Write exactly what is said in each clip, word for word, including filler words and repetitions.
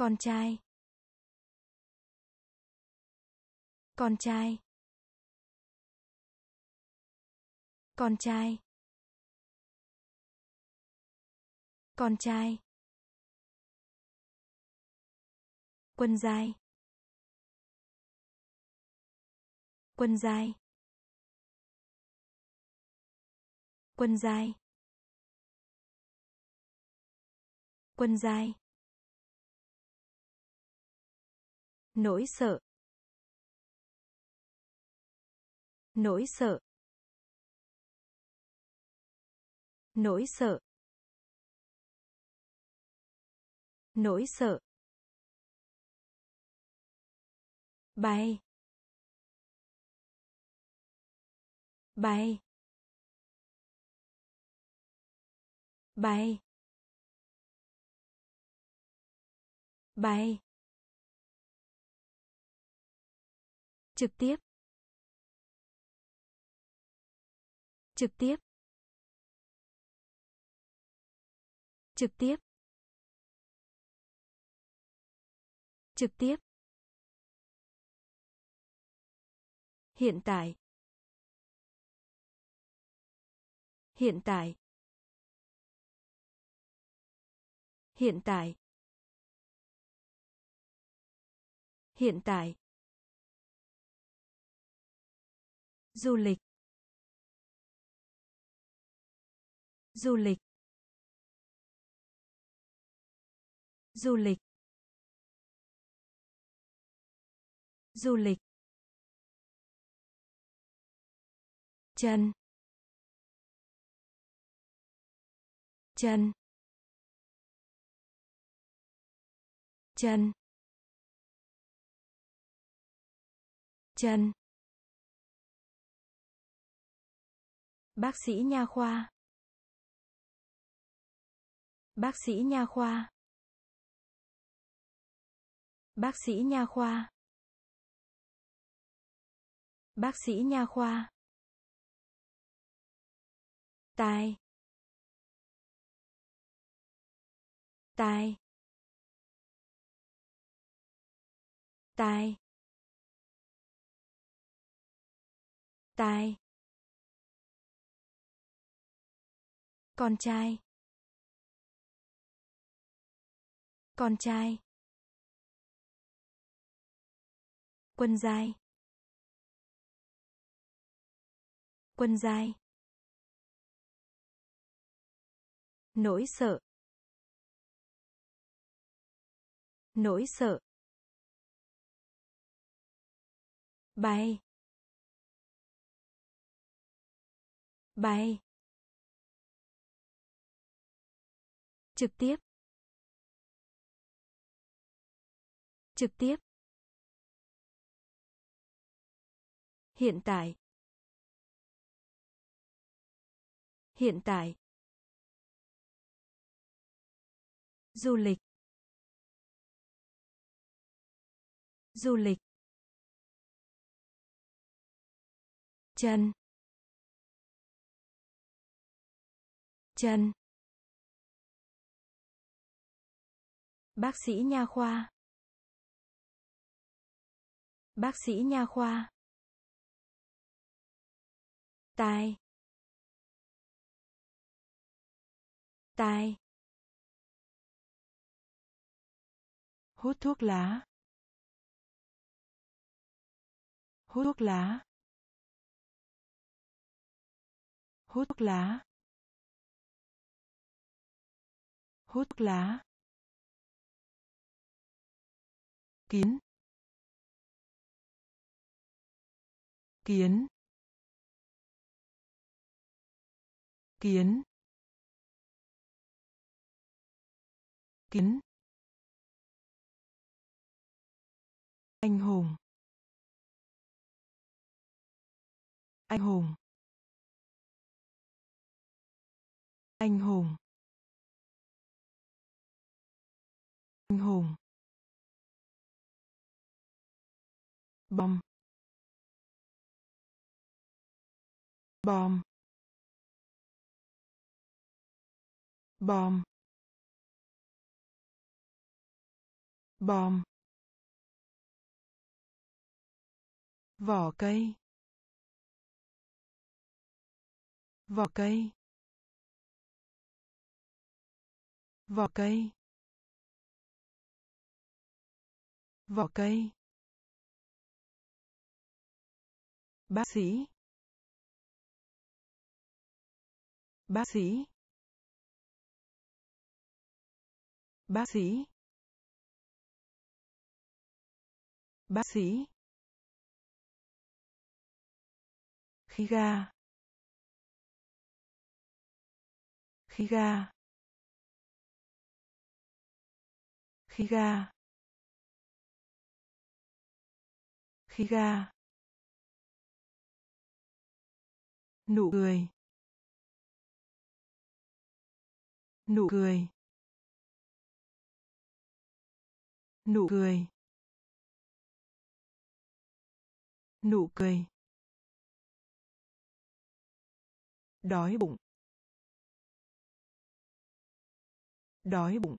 Con trai. Con trai. Con trai. Con trai. Quân giai. Quân giai. Quân giai. Quân giai. Nỗi sợ. Nỗi sợ. Nỗi sợ. Nỗi sợ. Bay. Bay. Bay. Bay. Trực tiếp. Trực tiếp. Trực tiếp. Trực tiếp. Hiện tại. Hiện tại. Hiện tại. Hiện tại. Du lịch. Du lịch. Du lịch. Du lịch. Chân. Chân. Chân. Chân. Bác sĩ nha khoa. Bác sĩ nha khoa. Bác sĩ nha khoa. Bác sĩ nha khoa. Tai. Tai. Tai. Tai. Con trai. Con trai. Quân giai. Quân giai. Nỗi sợ. Nỗi sợ. Bay. Bay. Trực tiếp. Trực tiếp. Hiện tại. Hiện tại. Du lịch. Du lịch. Chân. Chân. Bác sĩ nha khoa. Bác sĩ nha khoa. Tai. Tai. Hút thuốc lá. Hút thuốc lá. Hút thuốc lá. Hút thuốc lá. Kiến. Kiến. Kiến. Kiến. Anh hùng. Anh hùng. Anh hùng. Anh hùng. Bom. Bom. Bom. bom, vỏ cây, vỏ cây, vỏ cây, vỏ cây, bác sĩ, bác sĩ, bác sĩ, bác sĩ, khí ga, khí ga, khí ga, khí ga, nụ cười, nụ cười, nụ cười, nụ cười, đói bụng, đói bụng,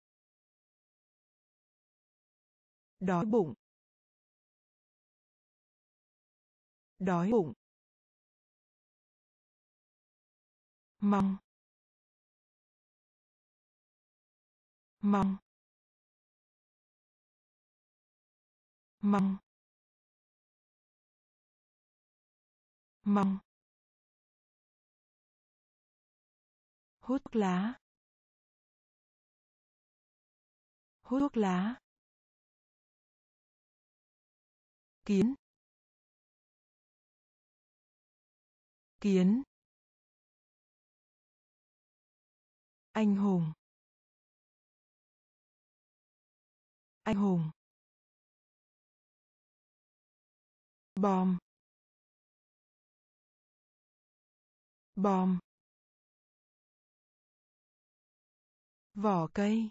đói bụng, đói bụng, mong, mong, mong, mong, hút thuốc lá, hút thuốc lá, kiến, kiến, anh hùng, anh hùng, bom, bom, vỏ cây,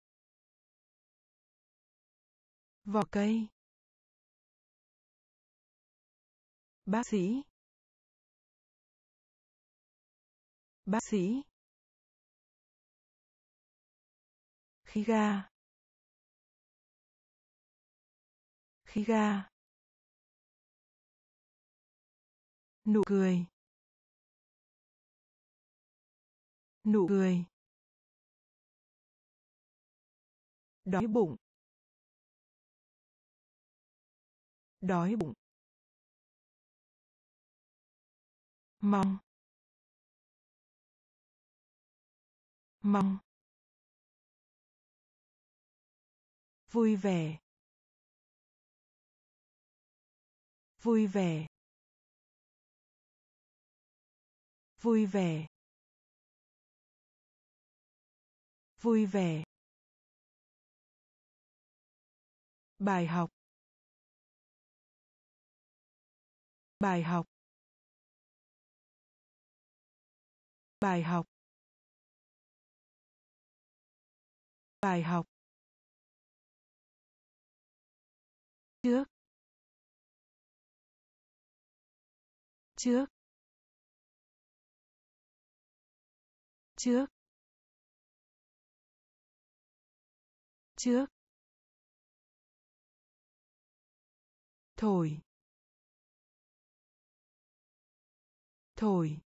vỏ cây, bác sĩ, bác sĩ, khí ga, khí ga, nụ cười, nụ cười, đói bụng, đói bụng, mong, mong, vui vẻ, vui vẻ, vui vẻ, vui vẻ, bài học, bài học, bài học, bài học, trước, trước, trước, trước, thổi, thổi,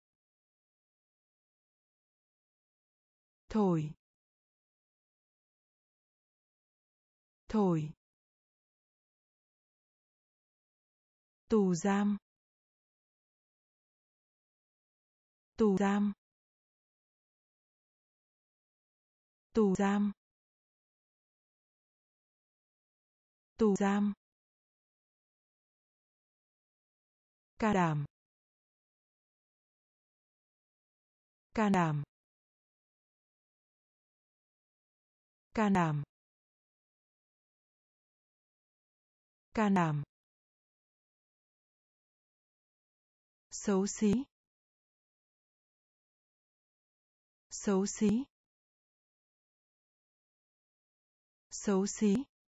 thổi, thổi, tù giam, tù giam, tù giam, tù giam, can đảm, can đảm, can đảm, can đảm, xấu xí, xấu xí, xấu xí,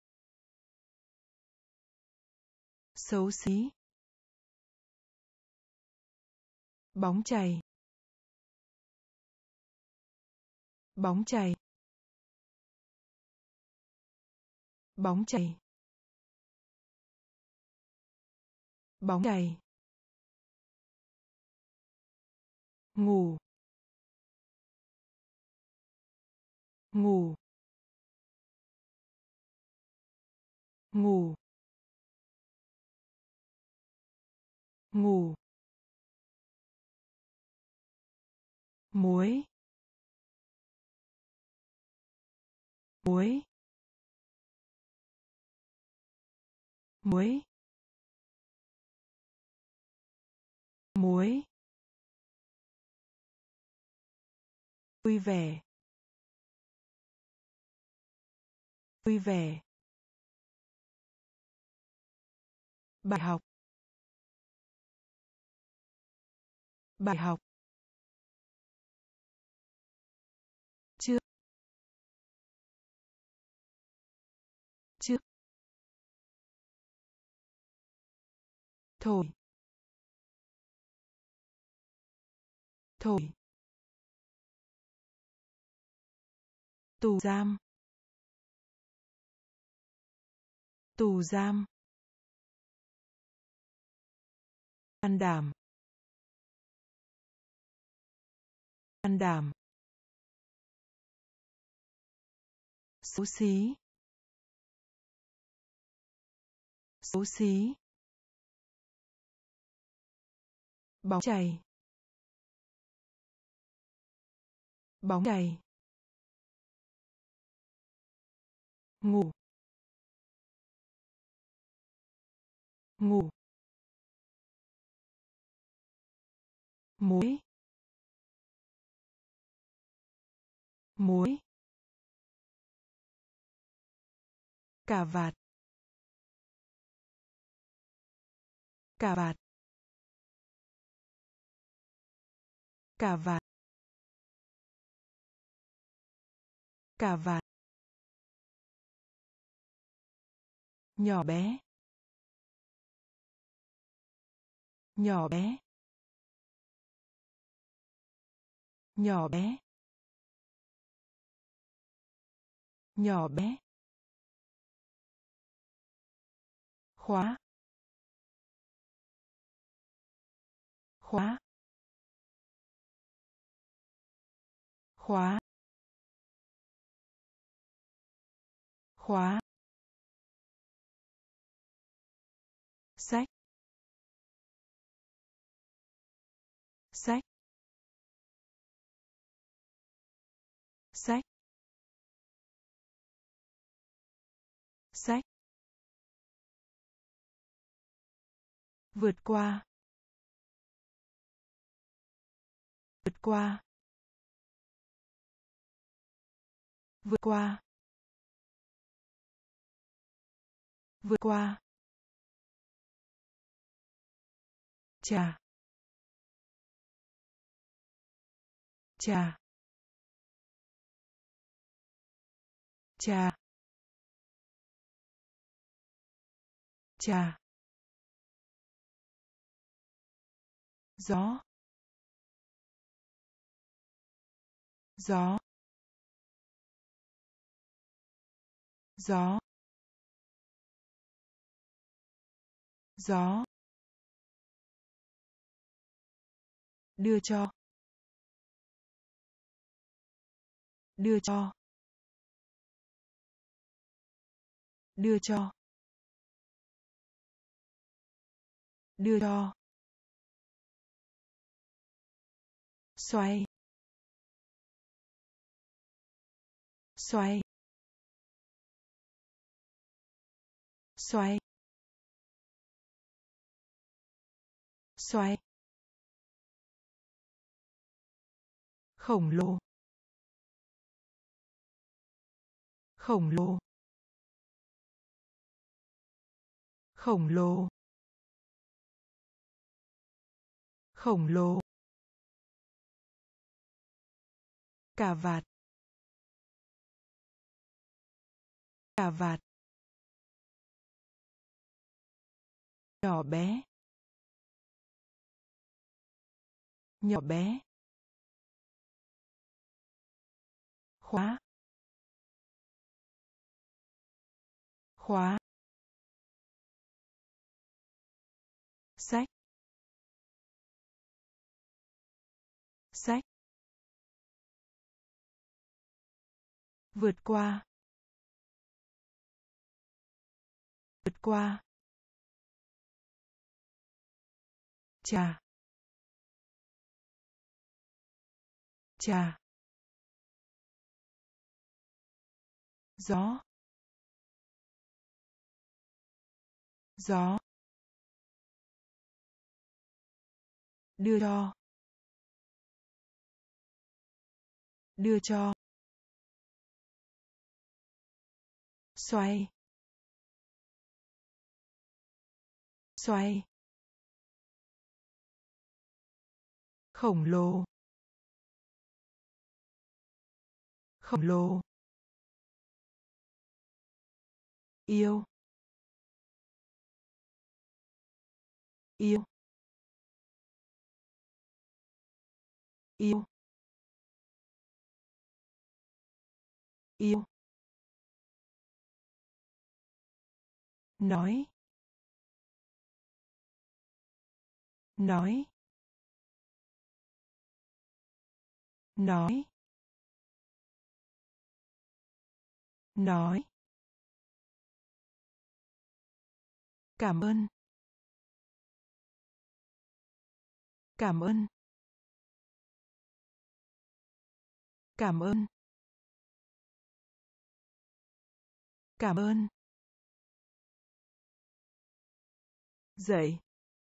xấu xí, bóng chày, bóng chày, Bóng chày. Bóng chày. Ngủ. Ngủ. Ngủ. Ngủ. Muối. Muối. Muối. Muối. Vui vẻ. Vui vẻ. Bài học. Bài học. Chưa. Chưa. Thổi. Thổi. Tù giam. Tù giam. Can đảm. Can đảm. Xấu xí. Xấu xí. Bóng chày. Bóng chày. Ngủ. Ngủ. Muối. Muối. Cà vạt. Cà vạt. Cà vạt. Cà vạt. Nhỏ bé. Nhỏ bé. Nhỏ bé. Nhỏ bé. Khóa. Khóa. Khóa. Khóa. Sách. Sách. Sách. Sách. Vượt qua. Vượt qua. Vượt qua. Vượt qua. Trà. Trà. Trà. Trà. Gió. Gió. Gió. Gió. Đưa cho. Đưa cho. Đưa cho. Đưa cho. Xoay. Xoay. Xoay. Xoay. Khổng lồ. Khổng lồ. Khổng lồ. Khổng lồ. Cà vạt. Cà vạt. Nhỏ bé. Nhỏ bé. Khóa. khóa, sách, sách, vượt qua, vượt qua, trà, trà, gió, gió, đưa cho, đưa cho, xoay, xoay, khổng lồ, khổng lồ, yêu, yêu, yêu, yêu, nói, nói, nói, nói, cảm ơn, cảm ơn, cảm ơn, cảm ơn, dậy,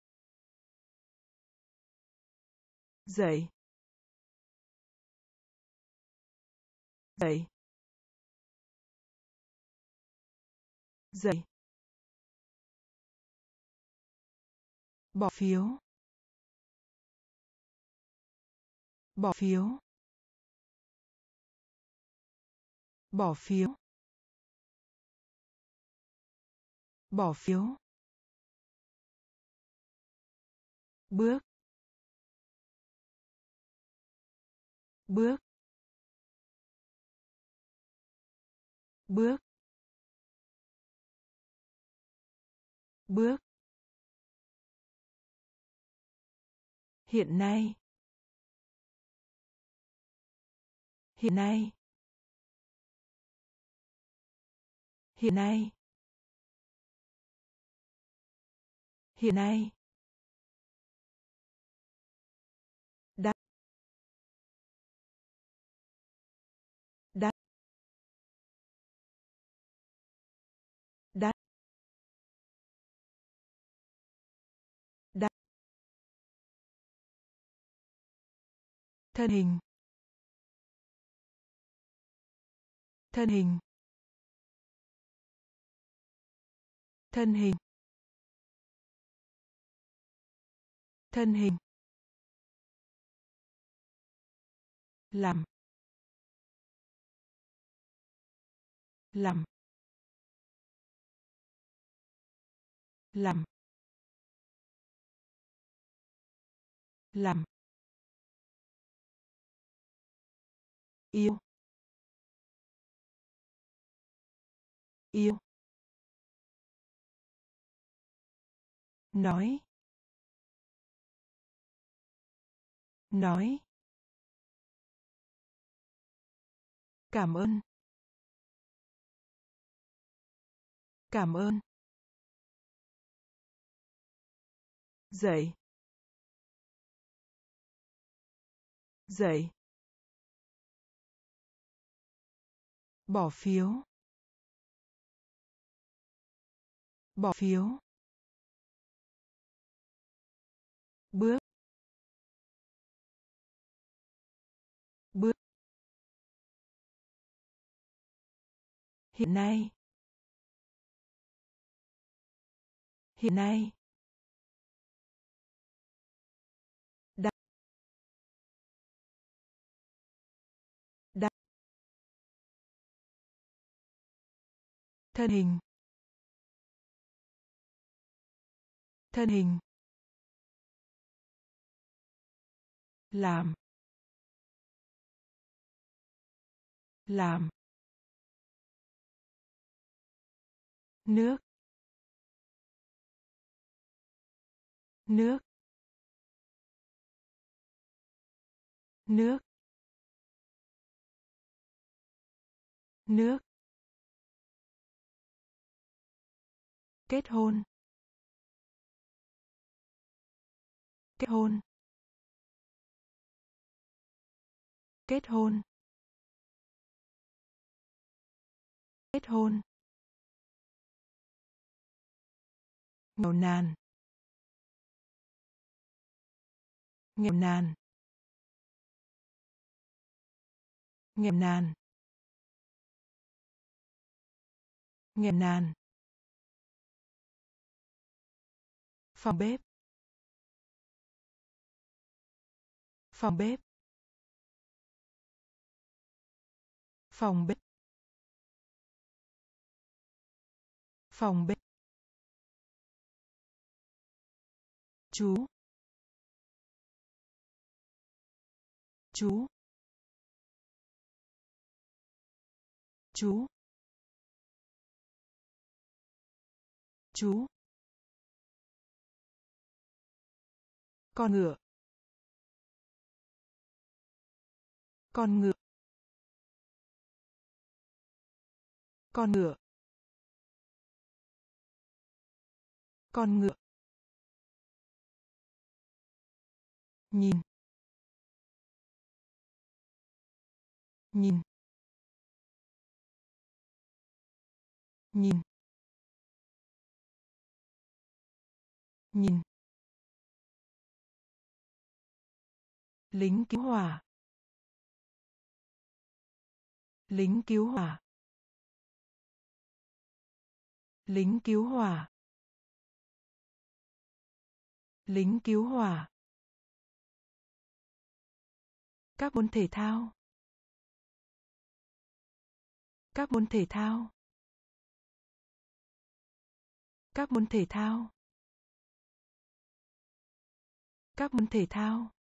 dậy, dậy, dậy, bỏ phiếu, bỏ phiếu, bỏ phiếu, bỏ phiếu, bước, bước, bước, bước, hiện nay, hiện nay, hiện nay, hiện nay, đắt, đắt, đắt, đắt, thân hình, thân hình, thân hình, thân hình, làm, làm, làm, làm, yêu, yêu, nói, nói, cảm ơn, cảm ơn, dậy, dậy, bỏ phiếu, bỏ phiếu, bước, bước, hiện nay, hiện nay, đắt, đắt, thân hình, thân hình, làm, làm, nước, nước, nước, nước, kết hôn, kết hôn, kết hôn, kết hôn, nghèo nàn, nghèo nàn, nghèo nàn, nghèo nàn, phòng bếp, phòng bếp, phòng bếp, phòng bếp, chú, chú, chú, chú, con ngựa, con ngựa, con ngựa, con ngựa, nhìn, nhìn, nhìn, nhìn, lính cứu hỏa, lính cứu hỏa, lính cứu hỏa, lính cứu hỏa, các môn thể thao, các môn thể thao, các môn thể thao, các môn thể thao,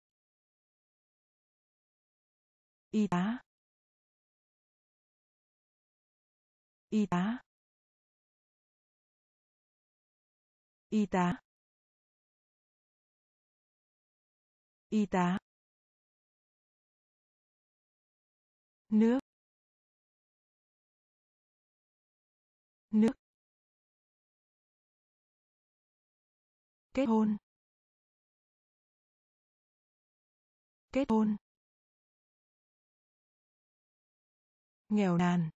y tá, y tá, y tá, y tá, nước, nước, kết hôn, kết hôn, nghèo nàn,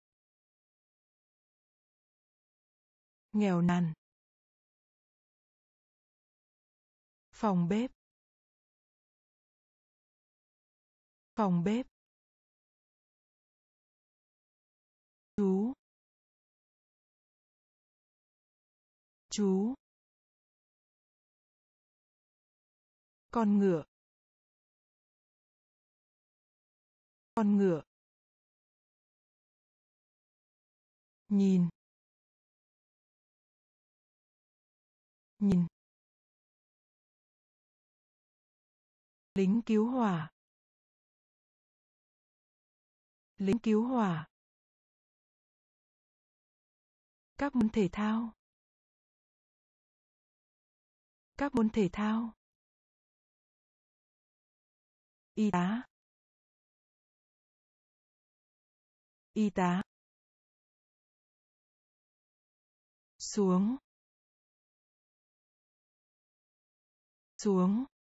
nghèo nàn, phòng bếp, phòng bếp, chú, chú, con ngựa, con ngựa, nhìn, nhìn, lính cứu hỏa, lính cứu hỏa, các môn thể thao, các môn thể thao, y tá, y tá, xuống, xuống,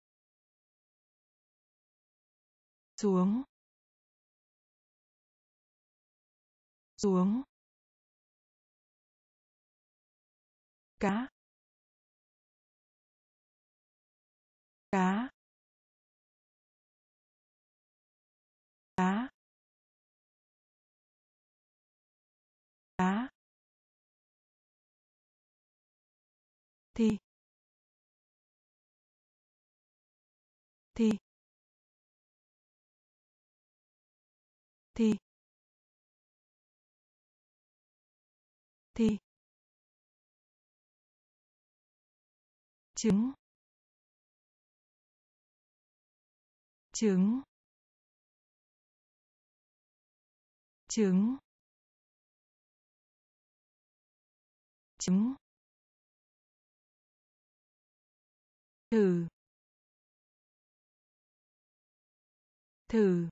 xuống, xuống, cá, cá, cá, cá, thi, thi, thi, thi, trứng, trứng, trứng, trứng thử thử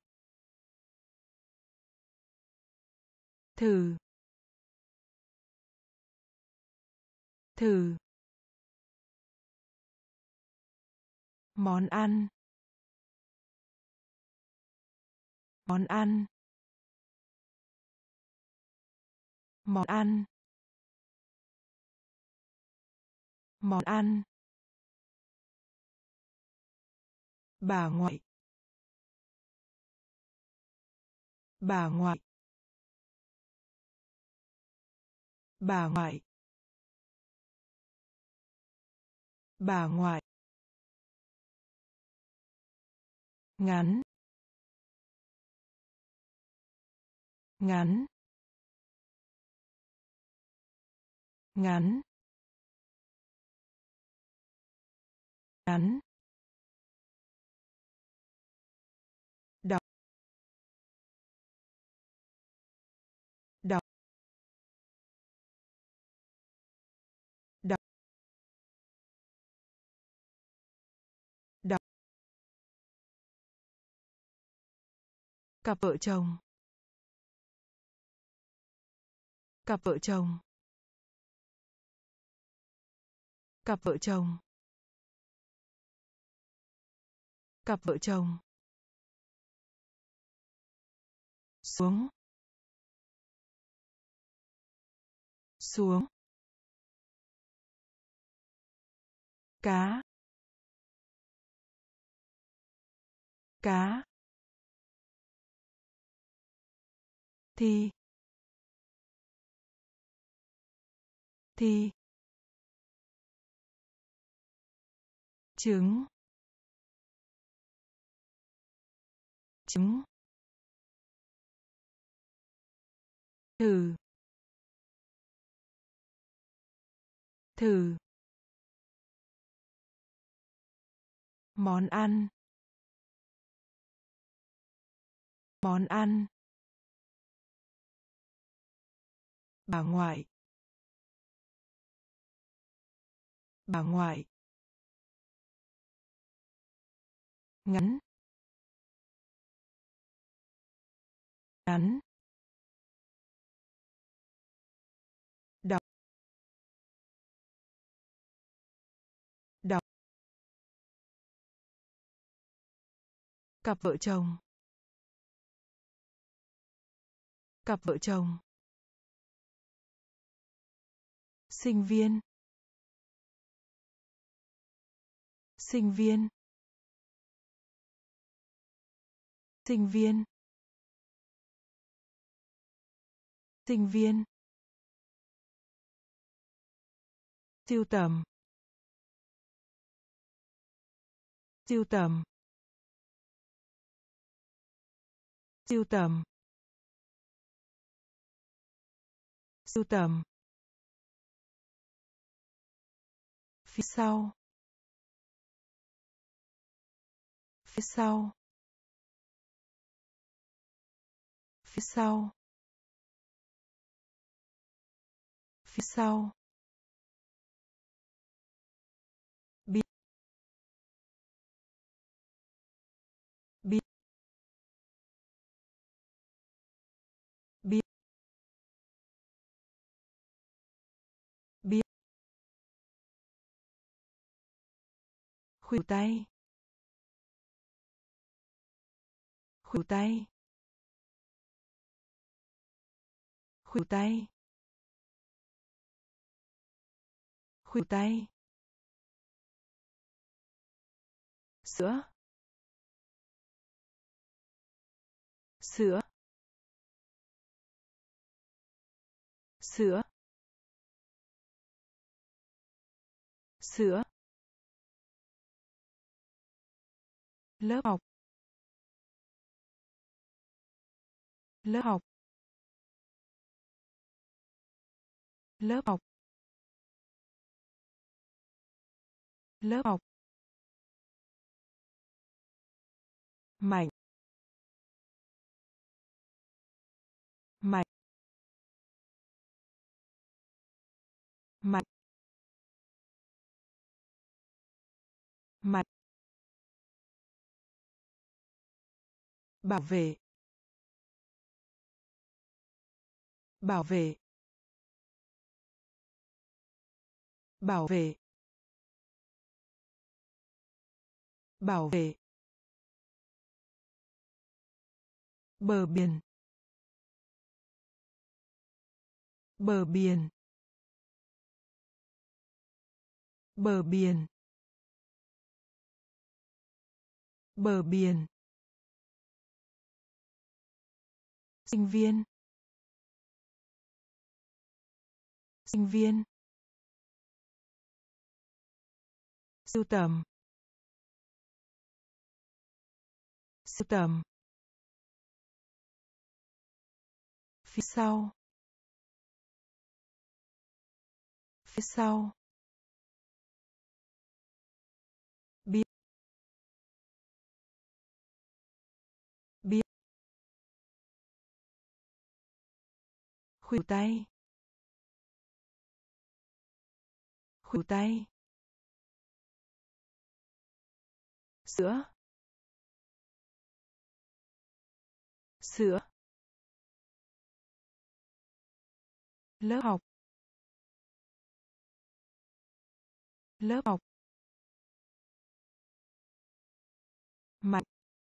thử thử món ăn món ăn món ăn món ăn bà ngoại bà ngoại bà ngoại bà ngoại ngắn ngắn ngắn ngắn đọc đọc đọc đọc cặp vợ chồng cặp vợ chồng cặp vợ chồng cặp vợ chồng xuống xuống cá cá thì thì trứng trứng thử thử món ăn món ăn bà ngoại bà ngoại ngắn ngắn đọc đọc cặp vợ chồng cặp vợ chồng sinh viên sinh viên sinh viên sinh viên sưu tầm sưu tầm sưu tầm sưu tầm phía sau phía sau phía sau phía sau biết biết biết biết khuỷu tay khuỷu tay khuỷu tay khuỷu tay sữa sữa sữa sữa lớp học lớp học lớp học lớp học mạnh mạnh mặt mặt bảo vệ bảo vệ bảo vệ bảo vệ bờ biển bờ biển bờ biển bờ biển sinh viên sinh viên sưu tầm sưu tầm phía sau phía sau biết biết khuỷu tay khuỷu tay sữa sữa lớp học lớp học mặt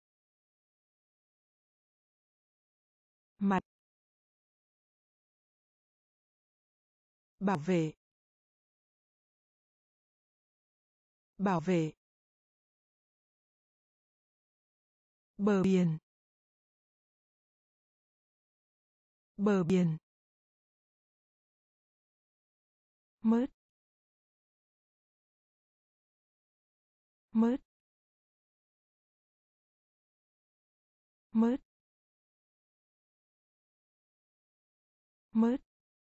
mặt bảo vệ bảo vệ bờ biển bờ biển mớt mớt mớt mớt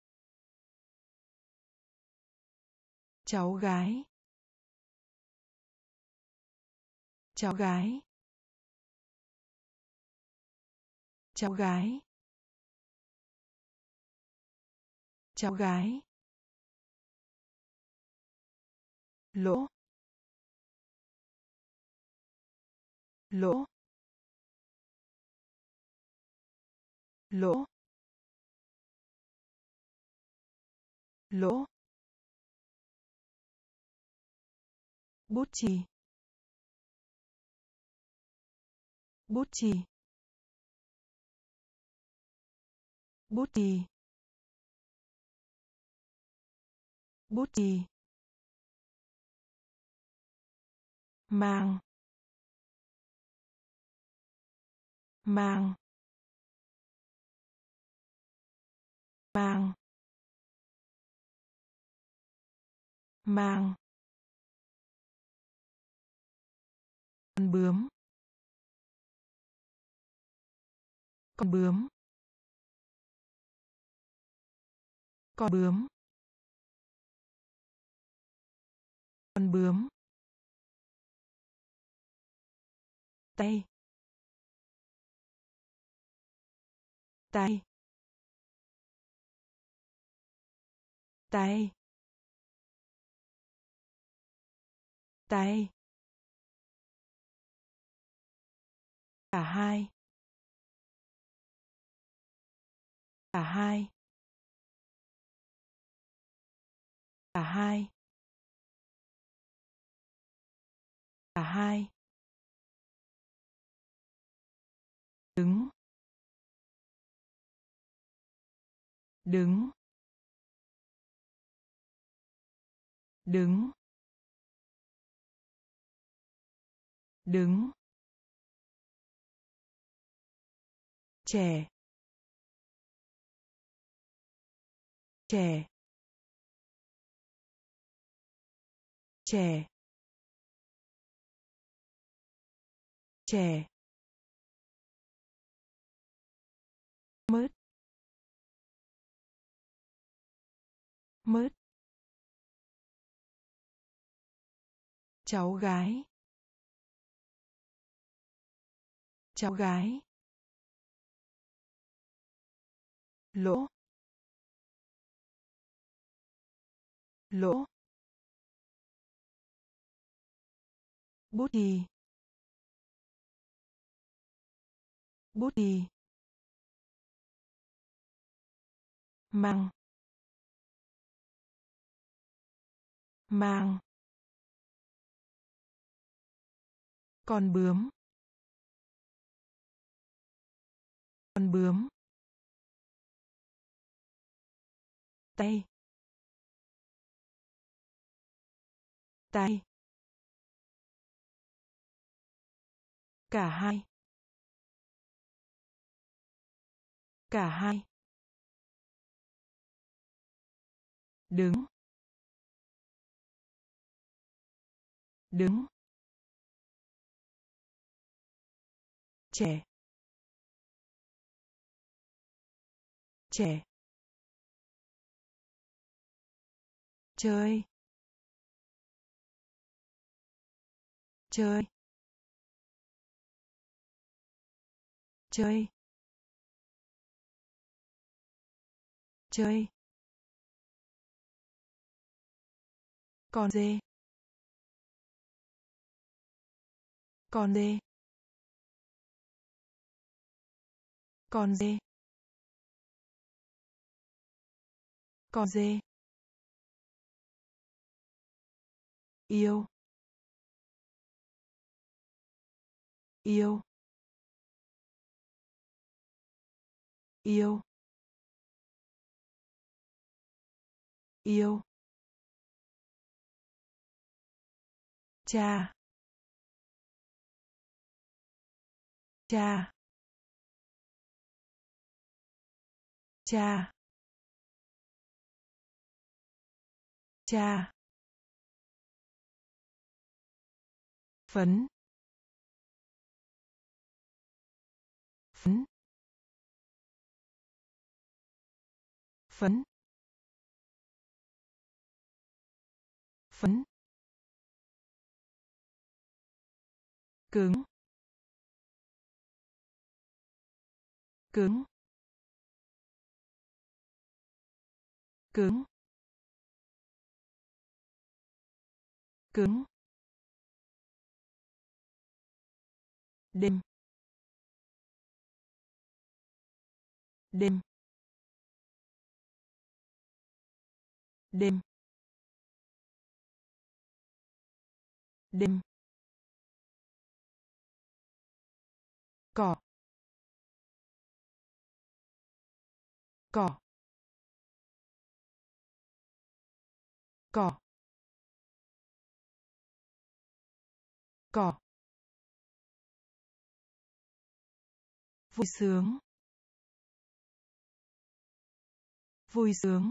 cháu gái cháu gái cháu gái cháu gái lỗ lỗ lỗ lỗ bút chì bút chì bút chì bút chì mang mang mang mang con bướm con bướm con bướm con bướm tay tay tay tay cả hai cả hai cả hai cả hai đứng đứng đứng đứng trẻ trẻ trẻ trẻ mớt mớt cháu gái cháu gái lỗ lỗ, bút chì, bút chì, mang, mang, con bướm, con bướm, tay, tay, cả hai, cả hai, đứng, đứng, trẻ, trẻ, chơi, chơi, chơi, chơi, con dê, con dê, con dê, con dê, yêu, yêu, yêu, yêu, cha, cha, cha, cha, phấn, phấn, phấn, phấn, cứng, cứng, cứng, cứng, đêm, đêm, đêm, đêm, cỏ, cỏ, cỏ, cỏ, vui sướng, vui sướng,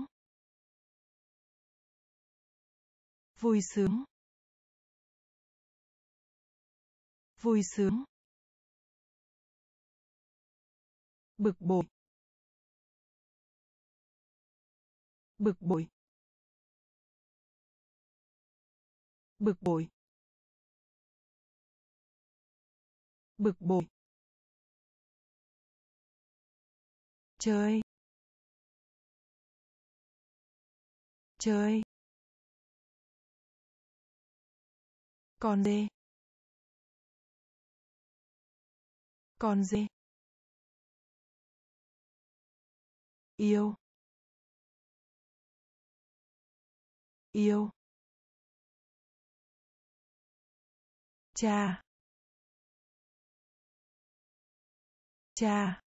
vui sướng, vui sướng, bực bội, bực bội, bực bội, bực bội, chơi, chơi, con dê, con dê, yêu, yêu, cha, cha,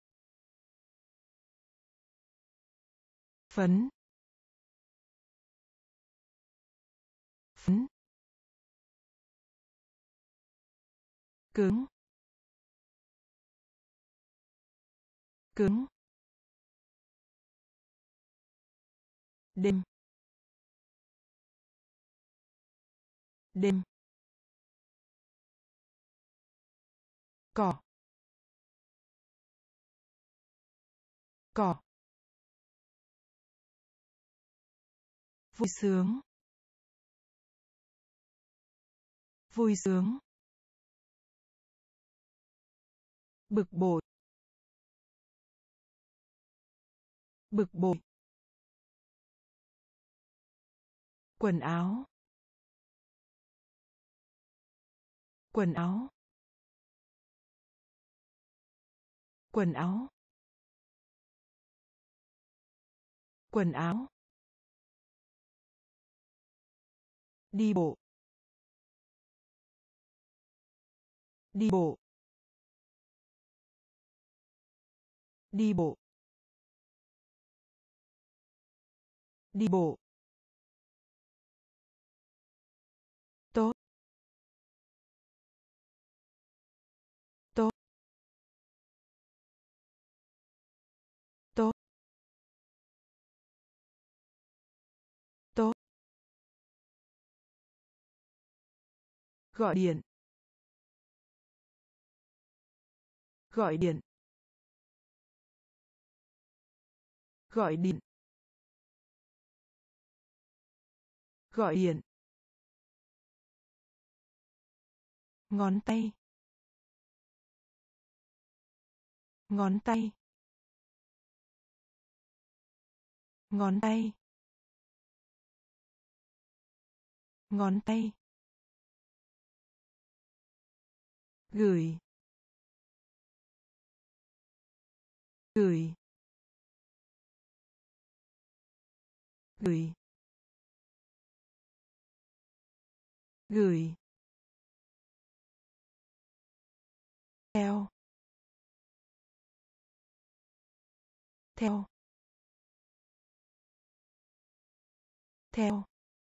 phấn, phấn, cứng, cứng, đêm, đêm, cỏ, cỏ, vui sướng, vui sướng, bực bội, bực bội, Quần áo. Quần áo. Quần áo. Quần áo. Đi bộ. Đi bộ. Đi bộ. Đi bộ. Tốt. Tốt. Tốt. Tốt. Gọi điện. Gọi điện. Gọi điện. Gọi điện. Ngón tay. Ngón tay. Ngón tay. Ngón tay. Gửi. Gửi. Gửi. Gửi. Theo. Theo. Theo.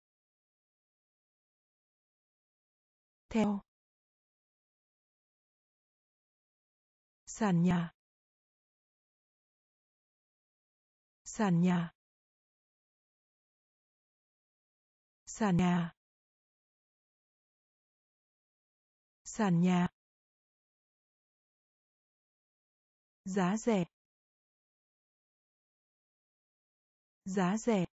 Theo. Sàn nhà. Sàn nhà. Sàn nhà. Sàn nhà. Giá rẻ. Giá rẻ.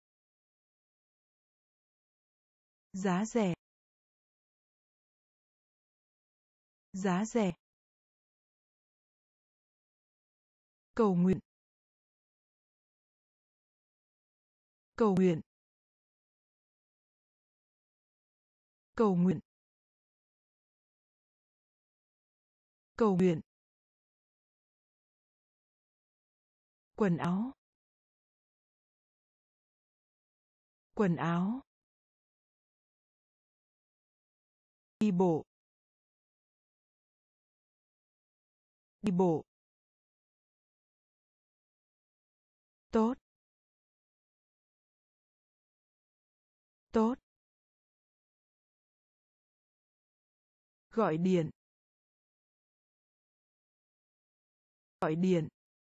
Giá rẻ. Giá rẻ. Cầu nguyện. Cầu nguyện. Cầu nguyện. Cầu nguyện. Quần áo. Quần áo. Đi bộ. Đi bộ. Tốt. Tốt. Gọi điện. Gọi điện.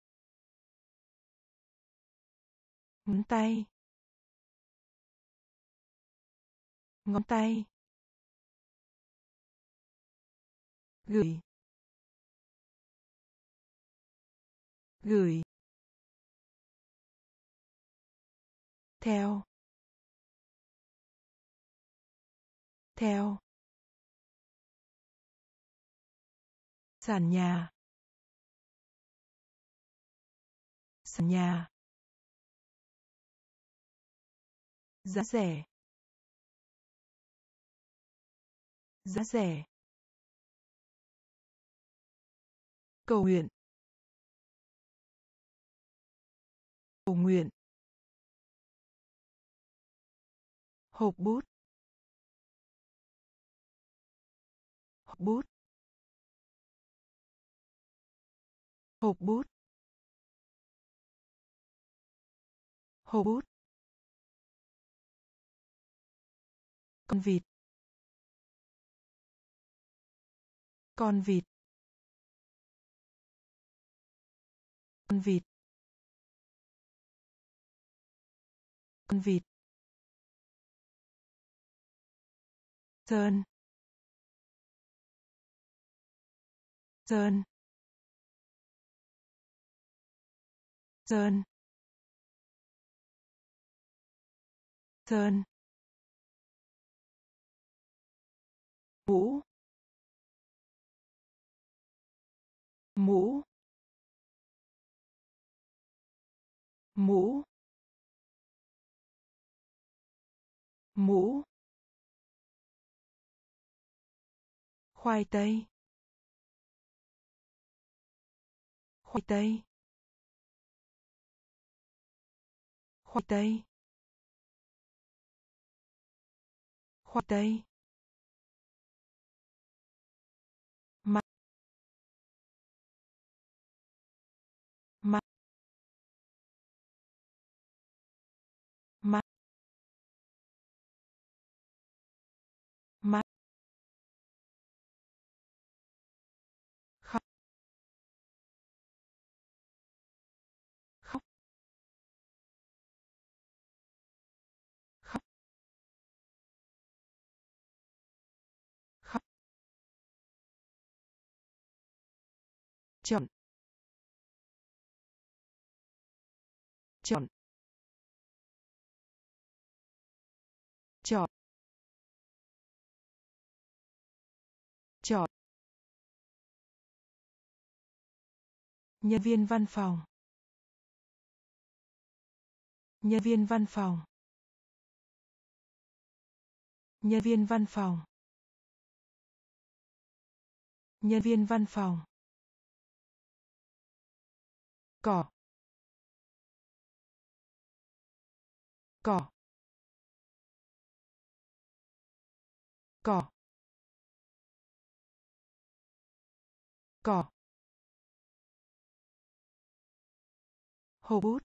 Ngón tay. Ngón tay. Gửi. Gửi. Theo. Theo. Sàn nhà. Sàn nhà. Giá rẻ. Giá rẻ. Cầu nguyện. Cầu nguyện. Hộp bút. Hộp bút. Hộp bút. Hộp bút. Con vịt. Con vịt. Con vịt. Con vịt. Sơn. Sơn. Sơn. Sơn. Mũ. Mũ. Mũ. mũ, khoai tây, khoai tây, khoai tây, khoai tây, mặt, mặt, mặt, mặt, khóc, khóc, khóc, khóc, chọn, chọn, chọn, chọn, nhân viên văn phòng, nhân viên văn phòng, nhân viên văn phòng, nhân viên văn phòng, cỏ, cỏ, cỏ, cỏ, hộp bút,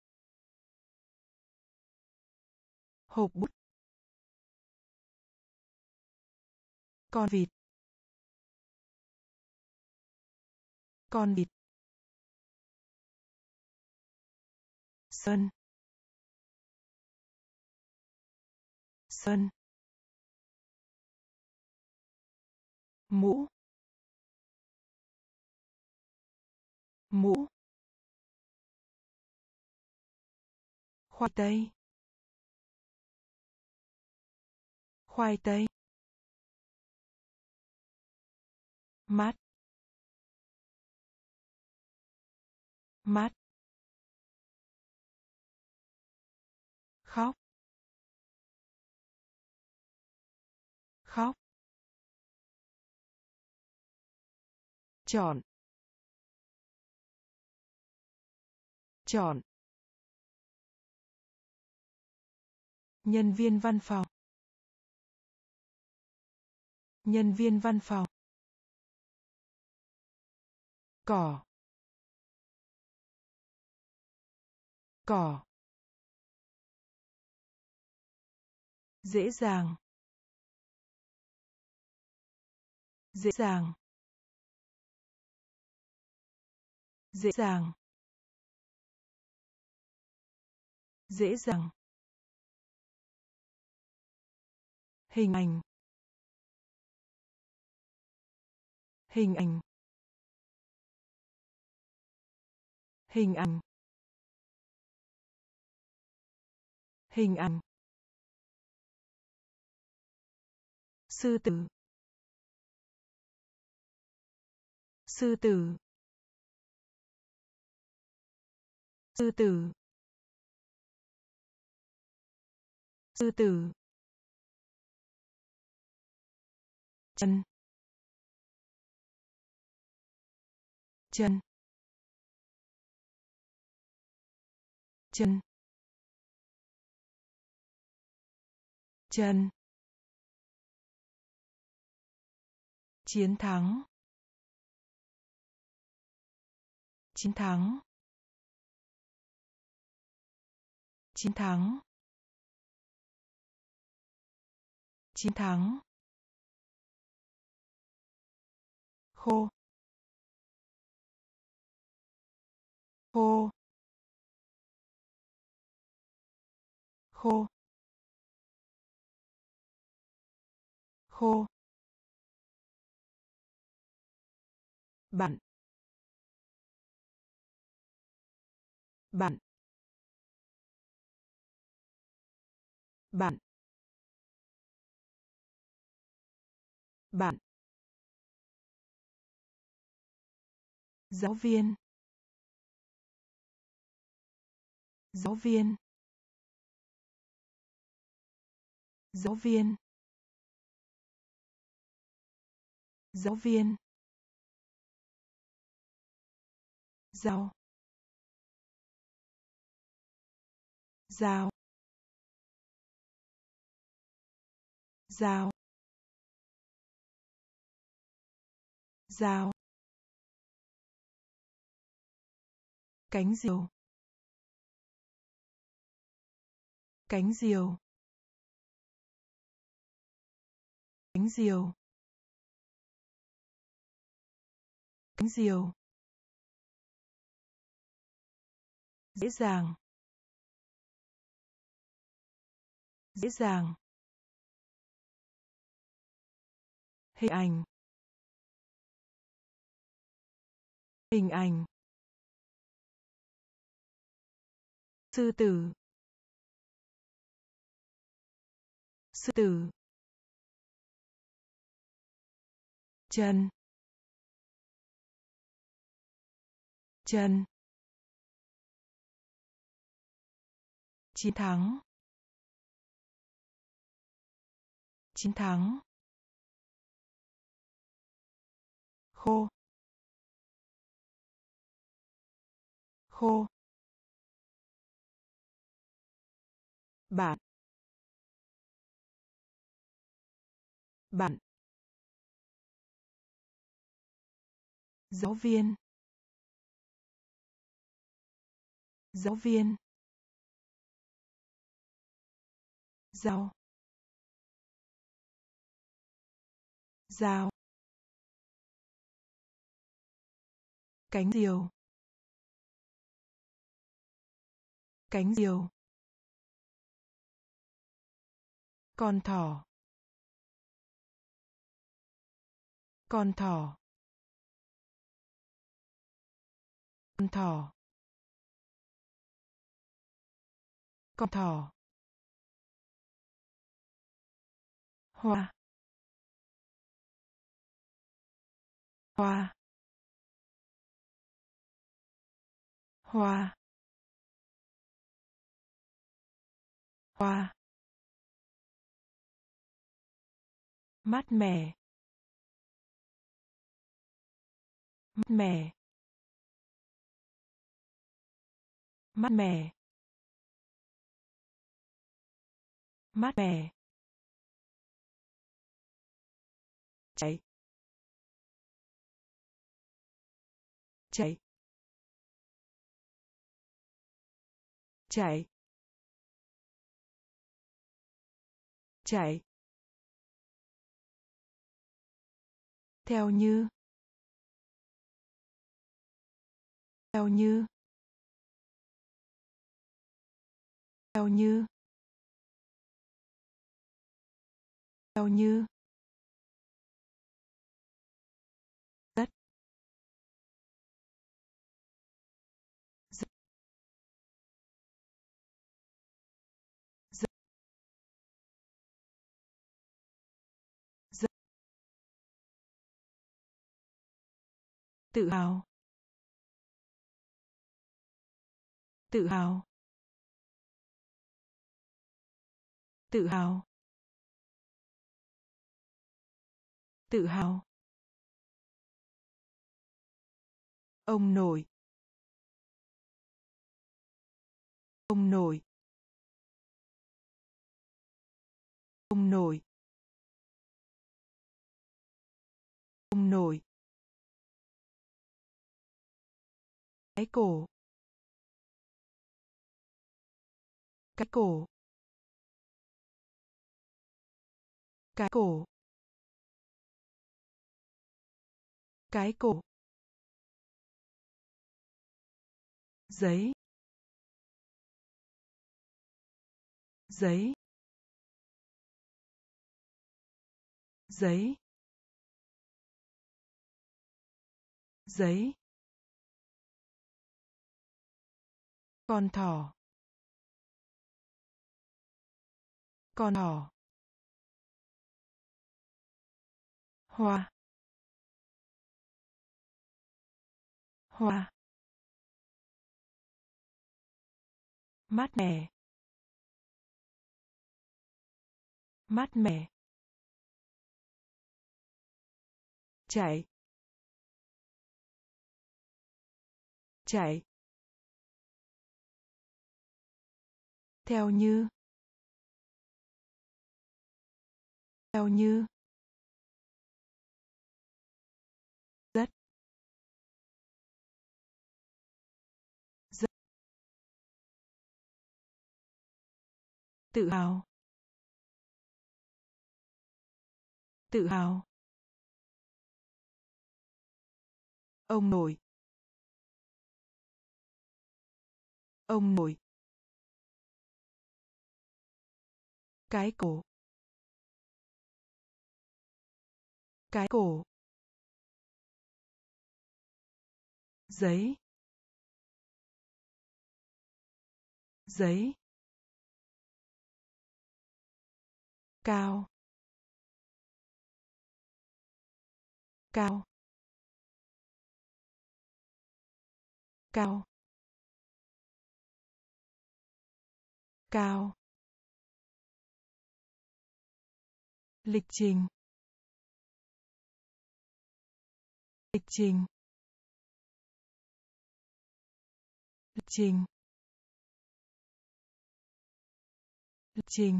hộp bút, con vịt, con vịt, sơn, sơn, mũ, mũ, khoai tây, khoai tây, mát, mát, khóc, khóc, chọn, chọn, nhân viên văn phòng, nhân viên văn phòng, cỏ, cỏ, dễ dàng, dễ dàng, dễ dàng, dễ dàng, hình ảnh, hình ảnh, hình ảnh, hình ảnh, sư tử, sư tử, sư tử, sư tử, chân, chân, chân, chân, chiến thắng, chiến thắng, chiến thắng, chiến thắng, khô, khô, khô, khô, bạn, bạn, bạn, bạn, giáo viên, giáo viên, Giáo viên. Giáo viên. Dao. Dao. Dao. Dao. Cánh diều. Cánh diều. Cánh diều. Cánh diều. Dễ dàng. Dễ dàng. Hình ảnh. Hình ảnh. Sư tử. Sư tử. Chân. Chân. Chiến thắng. Chiến thắng. Khô. Khô. Bạn. Bạn. Giáo viên. Giáo viên. Dao. Dao. Cánh diều. Cánh diều. Con thỏ. Con thỏ. Con thỏ. Con thỏ. Hoa. Hoa. Hoa. Hoa. Mát mẻ. Mát mẻ. Mát mẻ. Mát mẻ. Chạy. Chạy. Chạy. Chạy. Theo như. Theo như. Theo như. Theo như. Rất. Rất. Rất. Rất. Tự hào. Tự hào. Tự hào. Tự hào. Ông nội. Ông nội. Ông nội. Ông nội. Cái cổ. Cái cổ. Cái cổ. Cái cổ. Giấy. Giấy. Giấy. Giấy. Con thỏ. Con thỏ. Hoa. Hoa. Mát mẻ. Mát mẻ. Chạy. Chạy. Theo như. Theo như. Rất. Rất. Tự hào. Tự hào. Ông nội. Ông nội. Cái cổ. Cái cổ. Giấy. Giấy. Cao. Cao. Cao. Cao. Lịch trình. Lịch trình. Lịch trình. Lịch trình.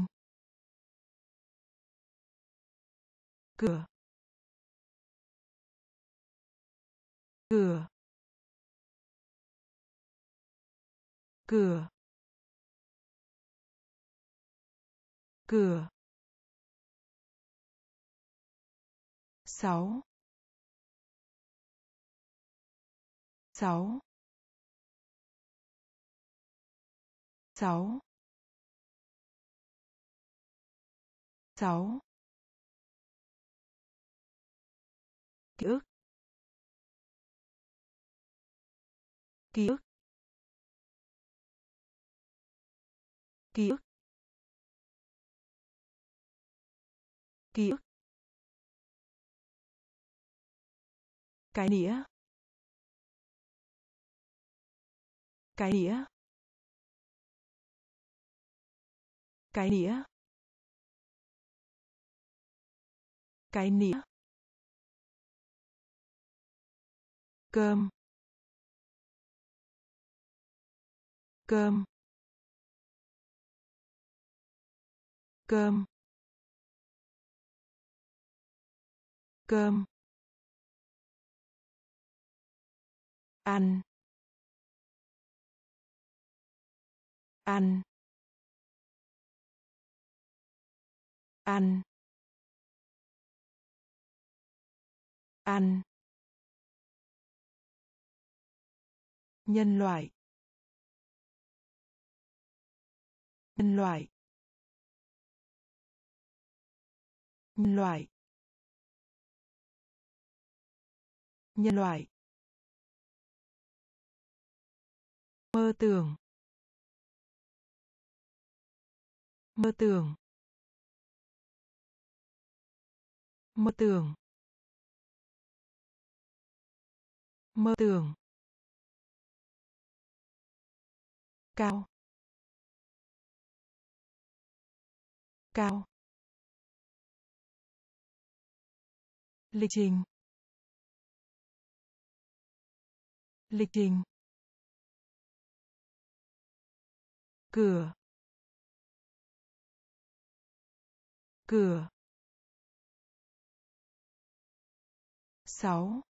Cửa. Cửa. Cửa. Cửa. Sáu. Sáu. Sáu. Sáu. Ký ức. Ký ức. Ký ức. Ký ức. Cái nĩa. Cái nĩa. Cái nĩa. Cái nĩa. Cơm. Cơm. Cơm. Cơm. Ăn. Ăn. Ăn. Ăn. Nhân loại. Nhân loại. Nhân loại. Nhân loại. Mơ tưởng. Mơ tưởng. Mơ tưởng. Mơ tưởng. Cao. Cao. Lịch trình. Lịch trình. Cửa. Cửa. Sáu.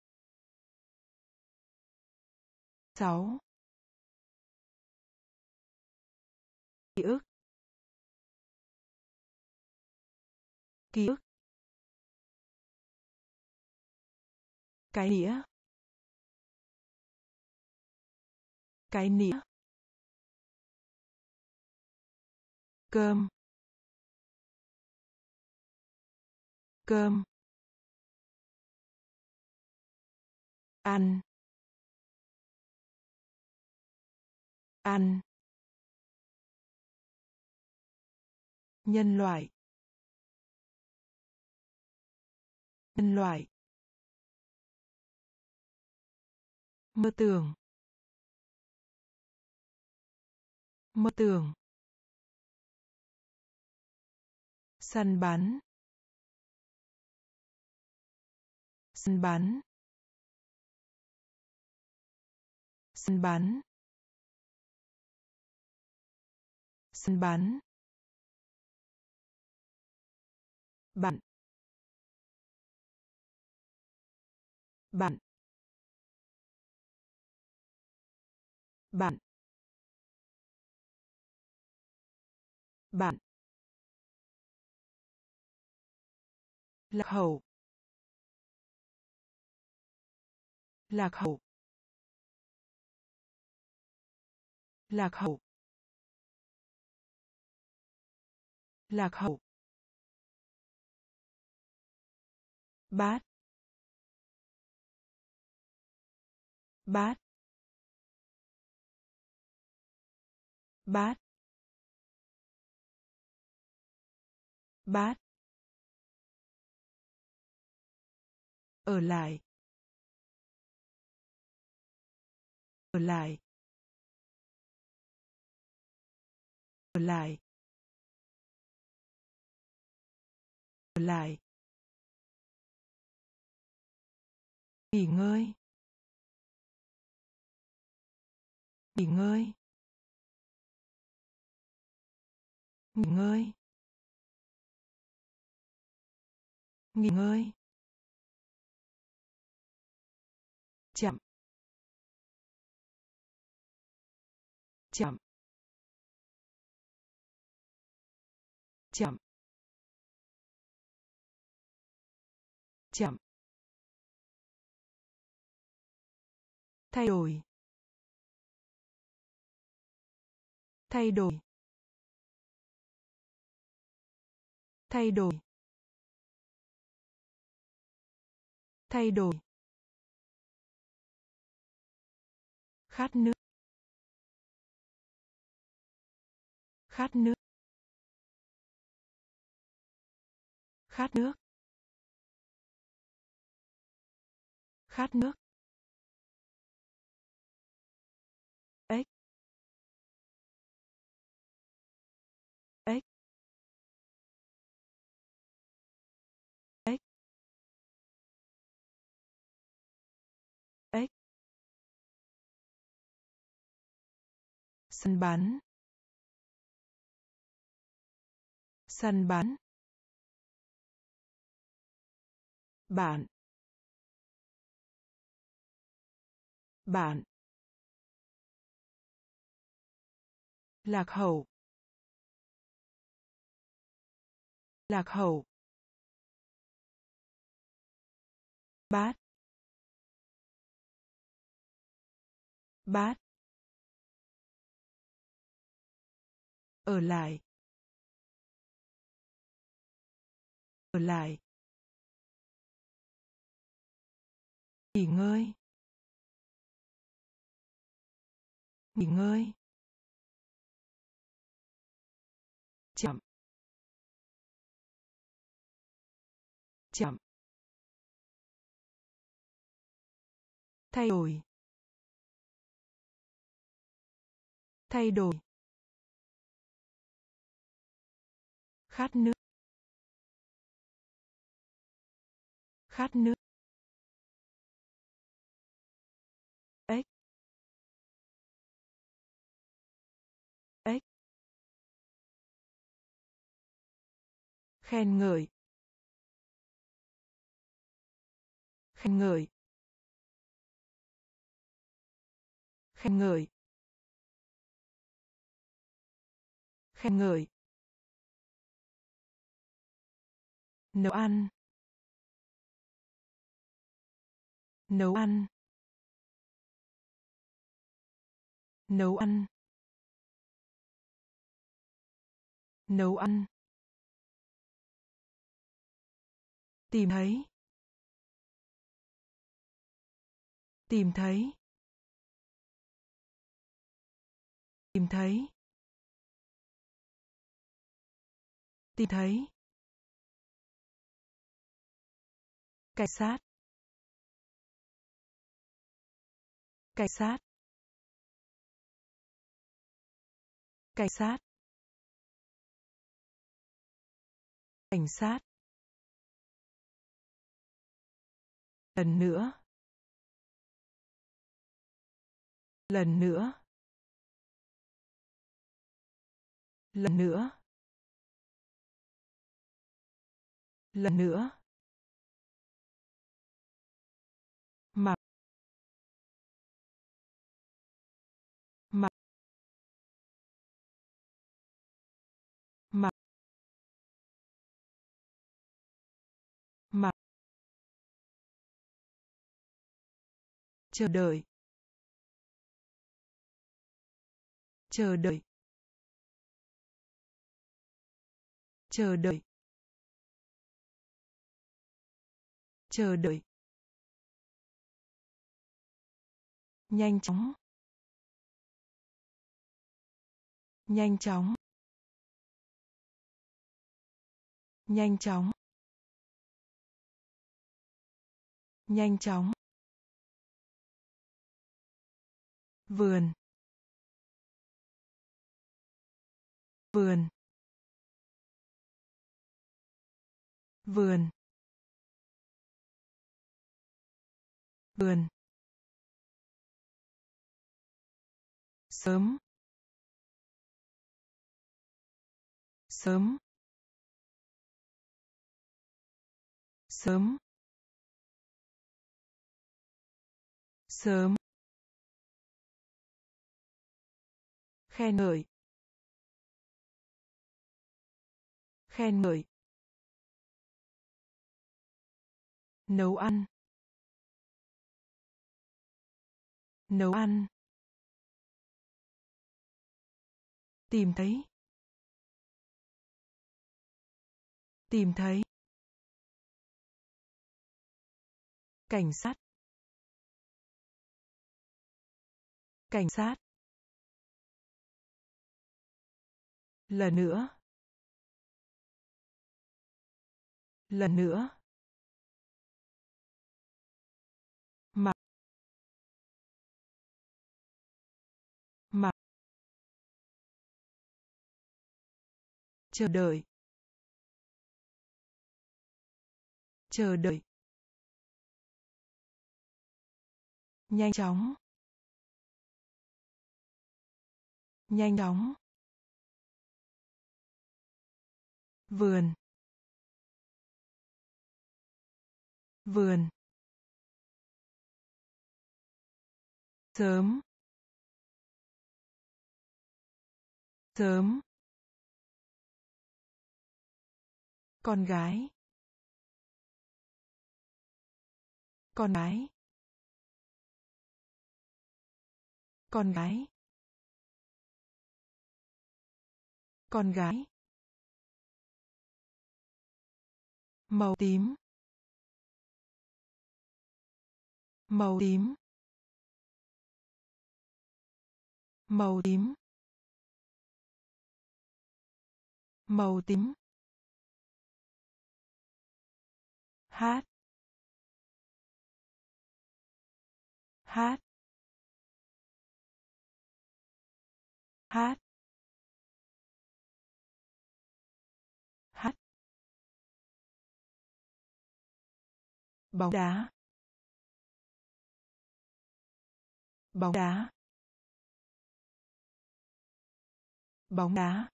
Sáu. Ký ức. Ký ức. Cái nĩa. Cái nĩa. Cơm. Cơm. Ăn. Ăn. Nhân loại. Nhân loại. Mơ tưởng. Mơ tưởng. Săn bắn. Săn bắn. Săn bắn. Săn bắn. Bạn. Bạn. Bạn. Bạn. Lạc hậu. Lạc hậu. Lạc hậu. Lạc hậu. Bát. Bát. Bát. Bát. Ở lại. Ở lại. Ở lại. Ở lại. Nghỉ ngơi. Nghỉ ngơi. Nghỉ ngơi. Nghỉ ngơi. Chậm. Chậm. Chậm. Chậm. Thay đổi. Thay đổi. Thay đổi. Thay đổi. Khát nước. Khát nước. Khát nước. Khát nước. Ếch. Ếch. Ếch. Ếch. Săn bắn. Săn bắn. Bạn. Bạn. Lạc hậu. Lạc hậu. Bát. Bát. Ở lại. Ở lại. Nghỉ ngơi. Nghỉ ngơi. Chậm. Chậm. Thay đổi. Thay đổi. Khát nước. Khát nước. Ếch. Ếch. Khen ngợi. Khen ngợi. Khen ngợi. Khen ngợi. Nấu ăn. Nấu ăn. Nấu ăn. Nấu ăn. Tìm thấy. Tìm thấy. Tìm thấy. Tìm thấy. Cảnh sát. Cảnh sát. Cảnh sát. Cảnh sát. Lần nữa. Lần nữa. Lần nữa. Lần nữa. Mặc. Mặc. Mặc. Mặc. Chờ đợi. Chờ đợi. Chờ đợi. Chờ đợi. Nhanh chóng. Nhanh chóng. Nhanh chóng. Nhanh chóng. Vườn. Vườn. Vườn. Vườn. Sớm. Sớm. Sớm. Sớm. Khen ngợi. Khen ngợi. Nấu ăn. Nấu ăn. Tìm thấy. Tìm thấy. Cảnh sát. Cảnh sát. Lần nữa. Lần nữa. Mặc. Mặc. Chờ đợi. Chờ đợi. Nhanh chóng. Nhanh chóng. Vườn. Vườn. Sớm. Sớm. Con gái. Con gái. Con gái. Con gái. Màu tím. Màu tím. Màu tím. Màu tím. Hát. Hát. Hát. Hát. Bóng đá. Bóng đá. Bóng đá.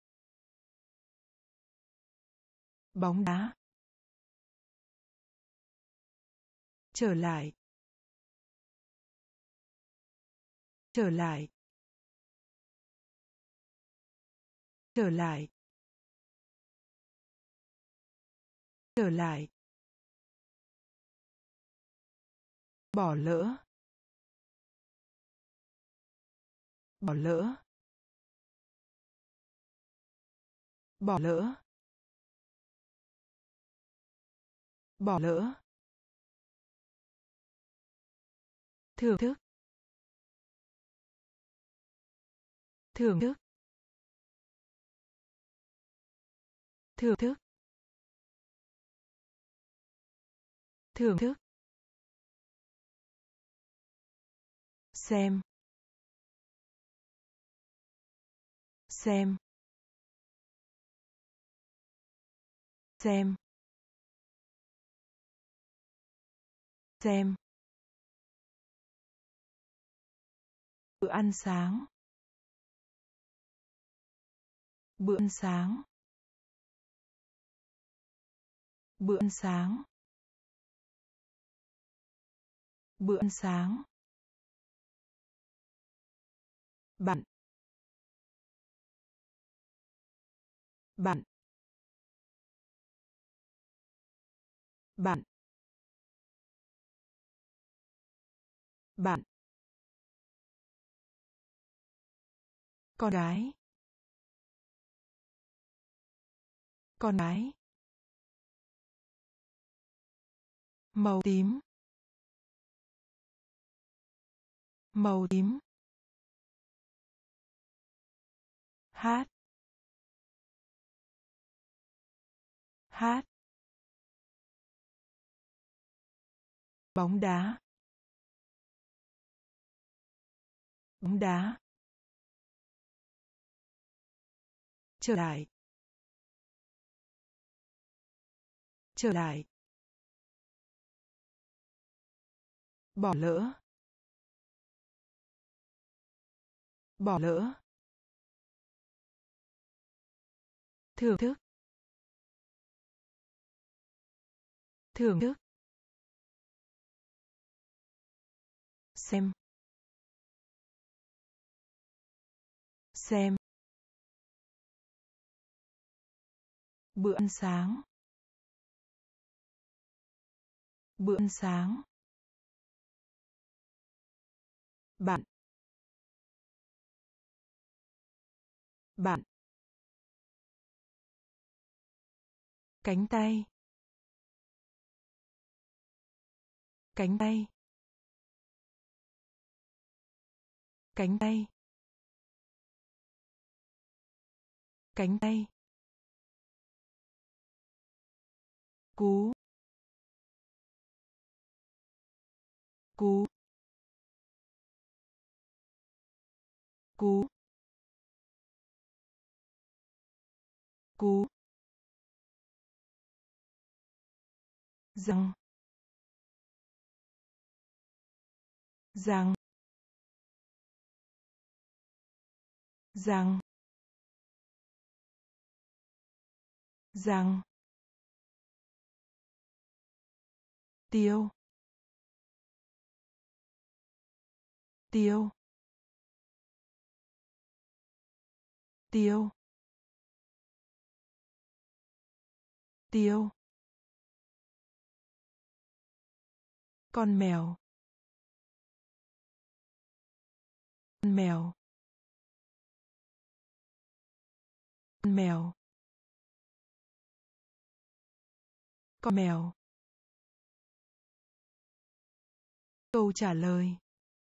Bóng đá. Trở lại. Trở lại. Trở lại. Trở lại. Bỏ lỡ. Bỏ lỡ. Bỏ lỡ. Bỏ lỡ. Thưởng thức. Thưởng thức. Thưởng thức. Thưởng thức. Xem. Xem. xem, xem, bữa ăn sáng, bữa ăn sáng, bữa ăn sáng, bữa ăn sáng, bạn, bạn, bạn, bạn, con gái, con gái, màu tím, màu tím, hát, hát, bóng đá, bóng đá, trở lại, trở lại, bỏ lỡ, bỏ lỡ, thưởng thức, thưởng thức, xem, xem, bữa ăn sáng, bữa ăn sáng, bạn, bạn, cánh tay, cánh tay, cánh tay, cánh tay, cú, cú, cú, cú, răng, răng, răng, răng, tiêu, tiêu, tiêu, tiêu, con mèo, con mèo, con mèo, con mèo, câu trả lời,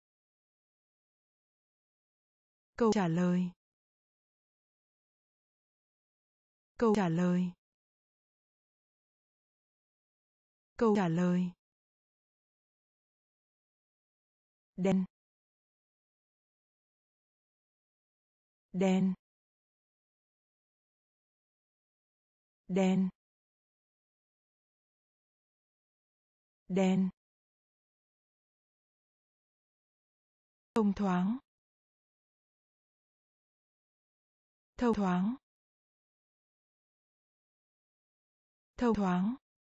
câu trả lời, câu trả lời, câu trả lời, đen, đen, đen, đen, thông thoáng, thông thoáng, thông thoáng,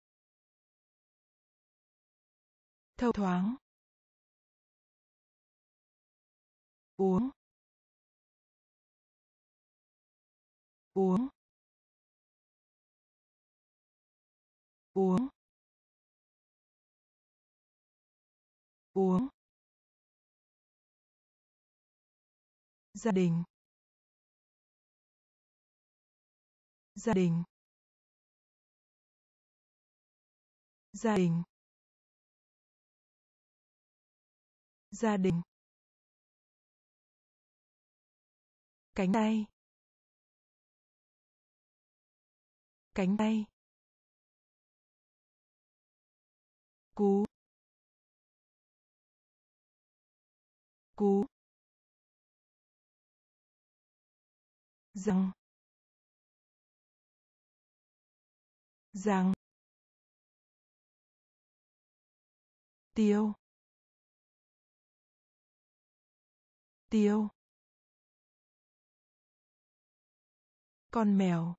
thông thoáng, uống, uống, uống, uống, gia đình, gia đình, gia đình, gia đình, cánh tay, cánh tay, cú, cú, răng, rằng, tiêu, tiêu, con mèo,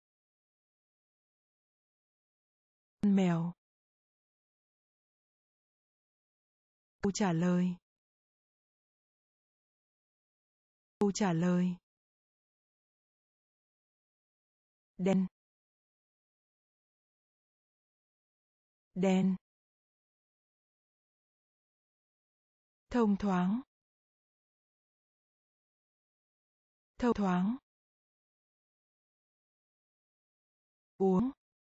con mèo, câu trả lời, câu trả lời, đen, đen, thông thoáng, thông thoáng, uống,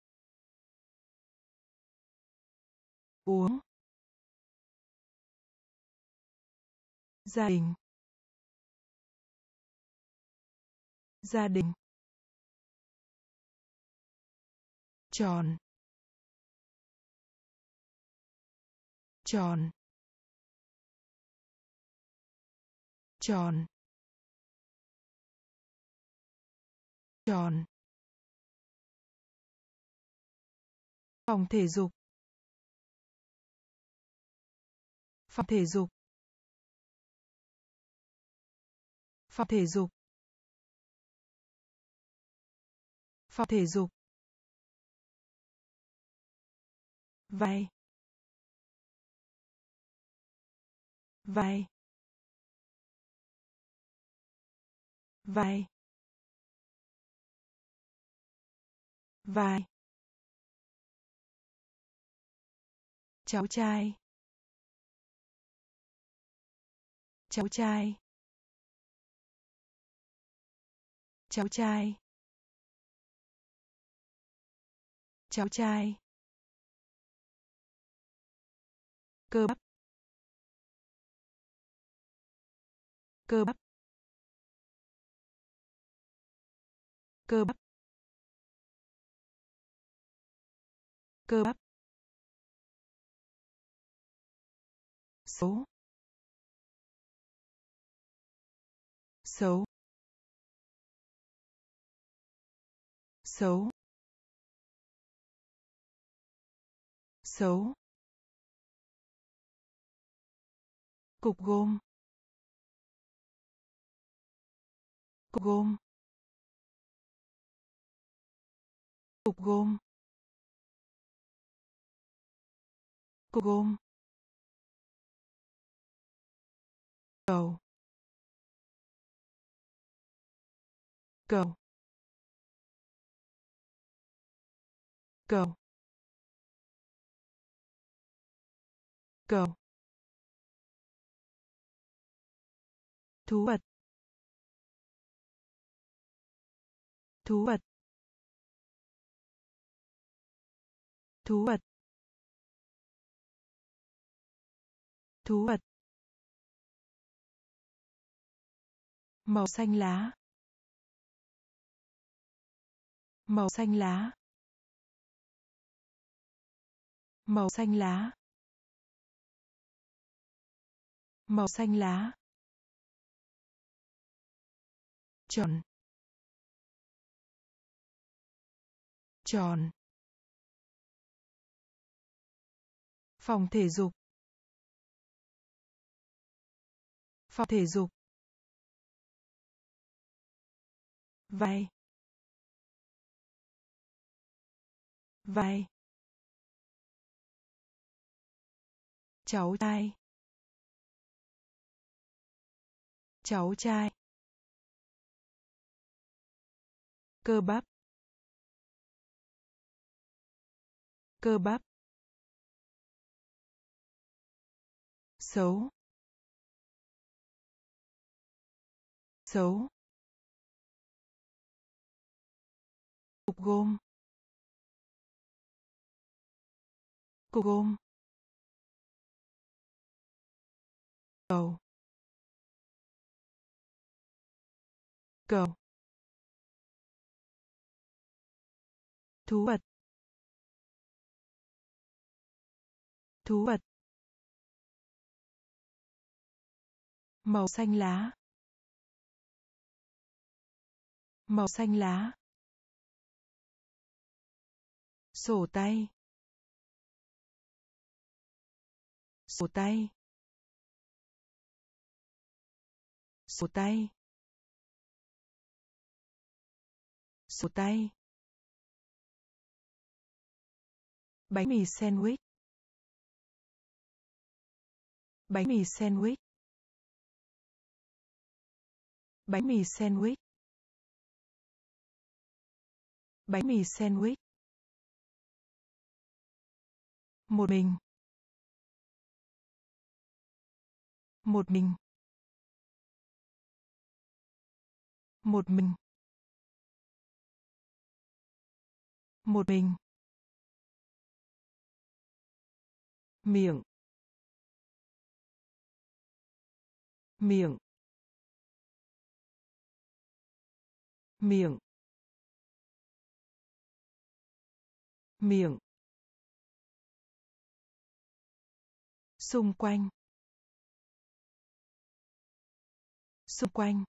uống, gia đình, gia đình, tròn, tròn, tròn, tròn, phòng thể dục, phòng thể dục, phòng thể dục, phòng thể dục, vai, vai, vai, vai, cháu trai, cháu trai, cháu trai, cháu trai, cơ bắp, cơ bắp, cơ bắp, cơ bắp, xấu, xấu, xấu, xấu, cục gôm, cục gôm, cục gôm, cục gôm, cầu, cầu, cầu, cầu, thú vật, thú vật, thú vật, thú vật, màu xanh lá, màu xanh lá, màu xanh lá, màu xanh lá, tròn, tròn, phòng thể dục, phòng thể dục, vai, vai, cháu trai, cháu trai, cơ bắp, cơ bắp, xấu, xấu, cục gôm, cục gôm, cầu, cầu, thú vật, thú vật, màu xanh lá, màu xanh lá, Sổ tay. Sổ tay. Sổ tay. Sổ tay. Bánh mì sandwich. Bánh mì sandwich. Bánh mì sandwich. Bánh mì sandwich. Một mình. Một mình. Một mình. Một mình. Miệng. Miệng. Miệng. Miệng. Xung quanh. Xung quanh.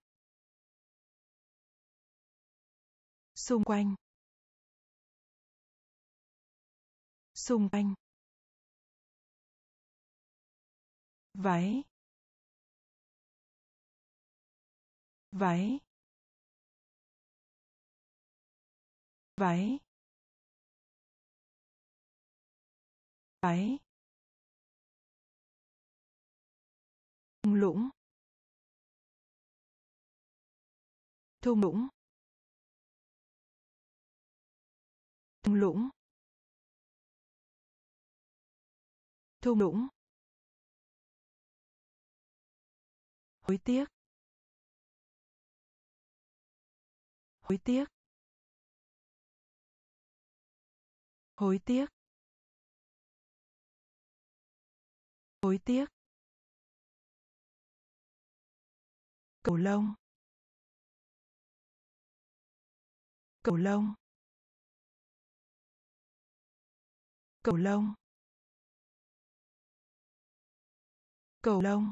Xung quanh. Xung quanh. Váy. Váy. Váy. Váy. Thung lũng. Thung lũng. Thung lũng. Thung lũng. Hối tiếc. Hối tiếc. Hối tiếc. Hối tiếc. Cầu lông. Cầu lông. Cầu lông. Cầu lông.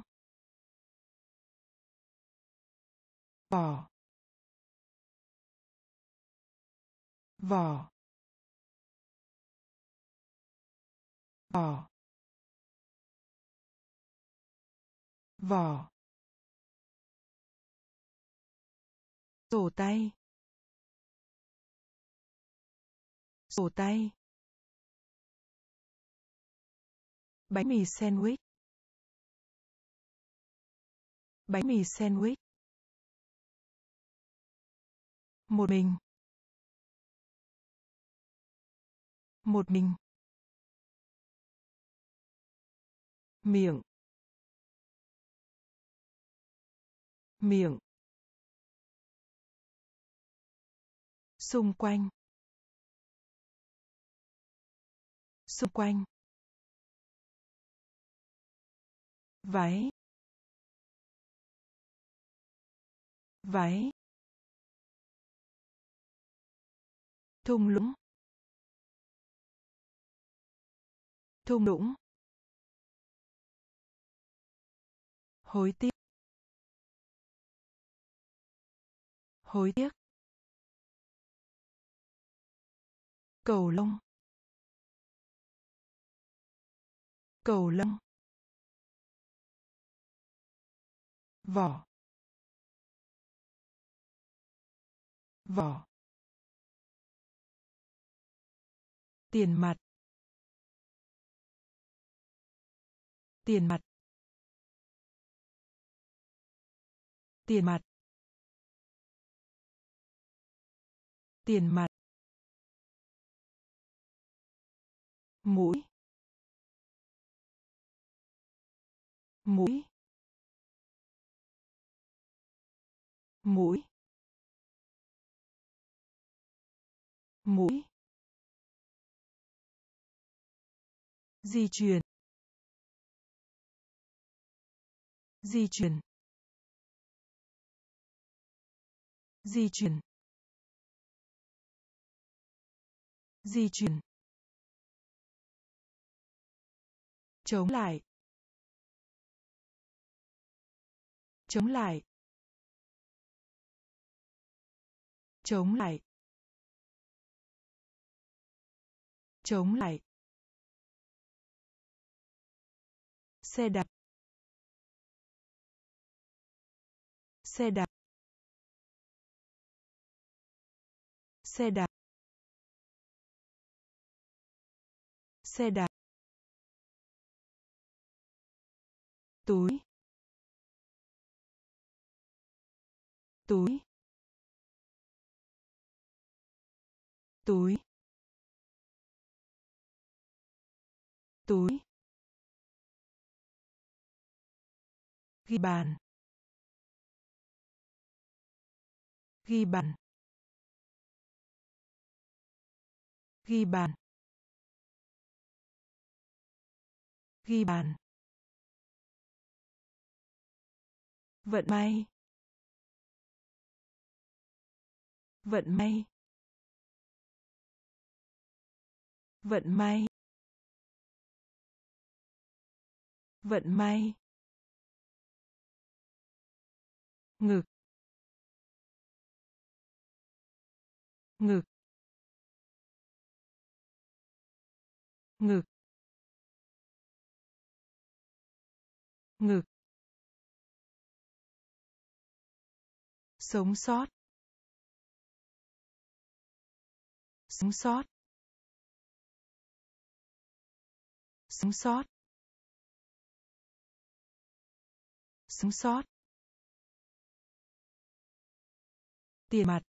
Vỏ. Vỏ. Vỏ. Vỏ. Sổ tay. Sổ tay. Bánh mì sandwich. Bánh mì sandwich. Một mình. Một mình. Miệng. Miệng. Xung quanh. Xung quanh. Váy. Váy. Thung lũng. Thung lũng. Hối tiếc. Hối tiếc. Cầu lông. Cầu lông. Vỏ. Vỏ. Tiền mặt. Tiền mặt. Tiền mặt. Tiền mặt. Mũi. Mũi. Mũi. Mũi. Di chuyển. Di chuyển. Di chuyển. Di chuyển. Chống lại. Chống lại. Chống lại. Chống lại. Xe đạp. Xe đạp. Xe đạp. Xe đạp. Túi. Túi. Túi. Túi. Ghi bàn. Ghi bàn. Ghi bàn. Ghi bàn. Vận may. Vận may. Vận may. Vận may. Ngực. Ngực. Ngực. Ngực. Sống sót. Sống sót. Sống sót. Sống sót. Tiền mặt.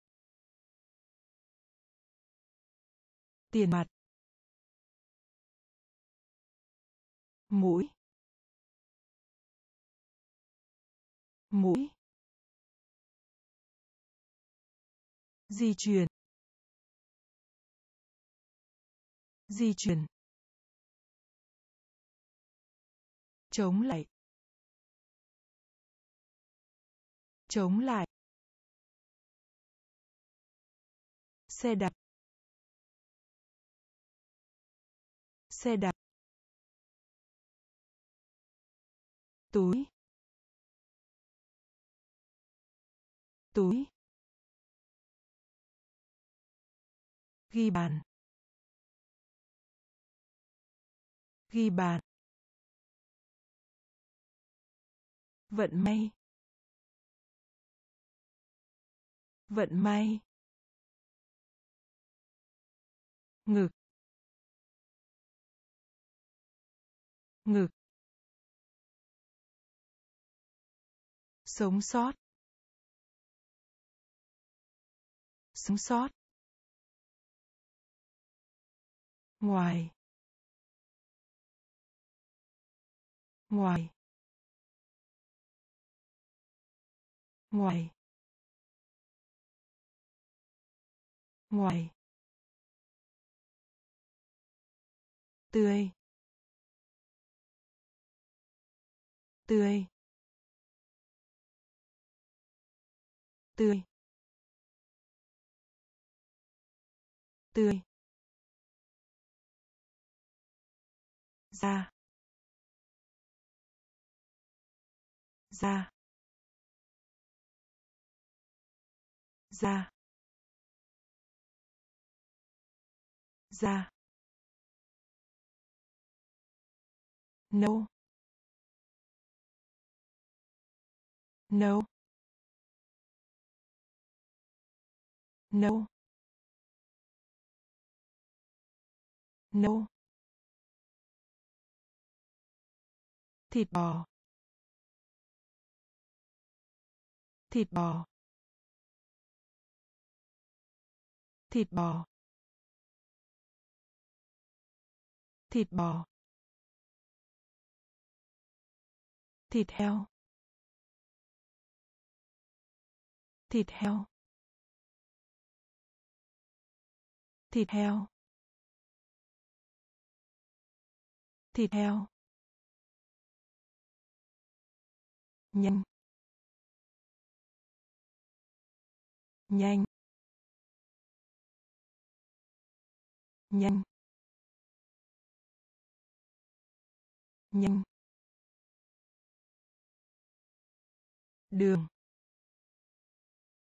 Tiền mặt. Mũi. Mũi. Di chuyển. Di chuyển. Chống lại. Chống lại. Xe đạp. Xe đạp. Túi. Túi. Ghi bàn. Ghi bàn. Vận may. Vận may. Ngực. Ngực. Sống sót. Sống sót. Ngoài. Ngoài. Ngoài. Ngoài. Tươi. Tươi. Tươi. Tươi. Da. Da. Da. Da. No. No. No. No. Thịt bò. Thịt bò. Thịt bò. Thịt bò. Thịt heo. Thịt heo. Thịt heo. Thịt heo. Nhanh. Nhanh. Nhanh. Nhanh. Đường.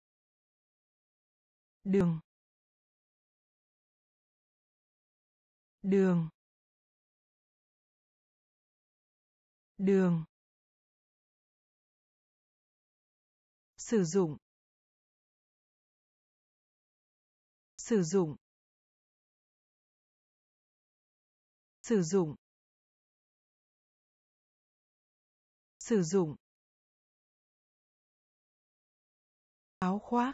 Đường. đường đường sử dụng sử dụng sử dụng sử dụng áo khoác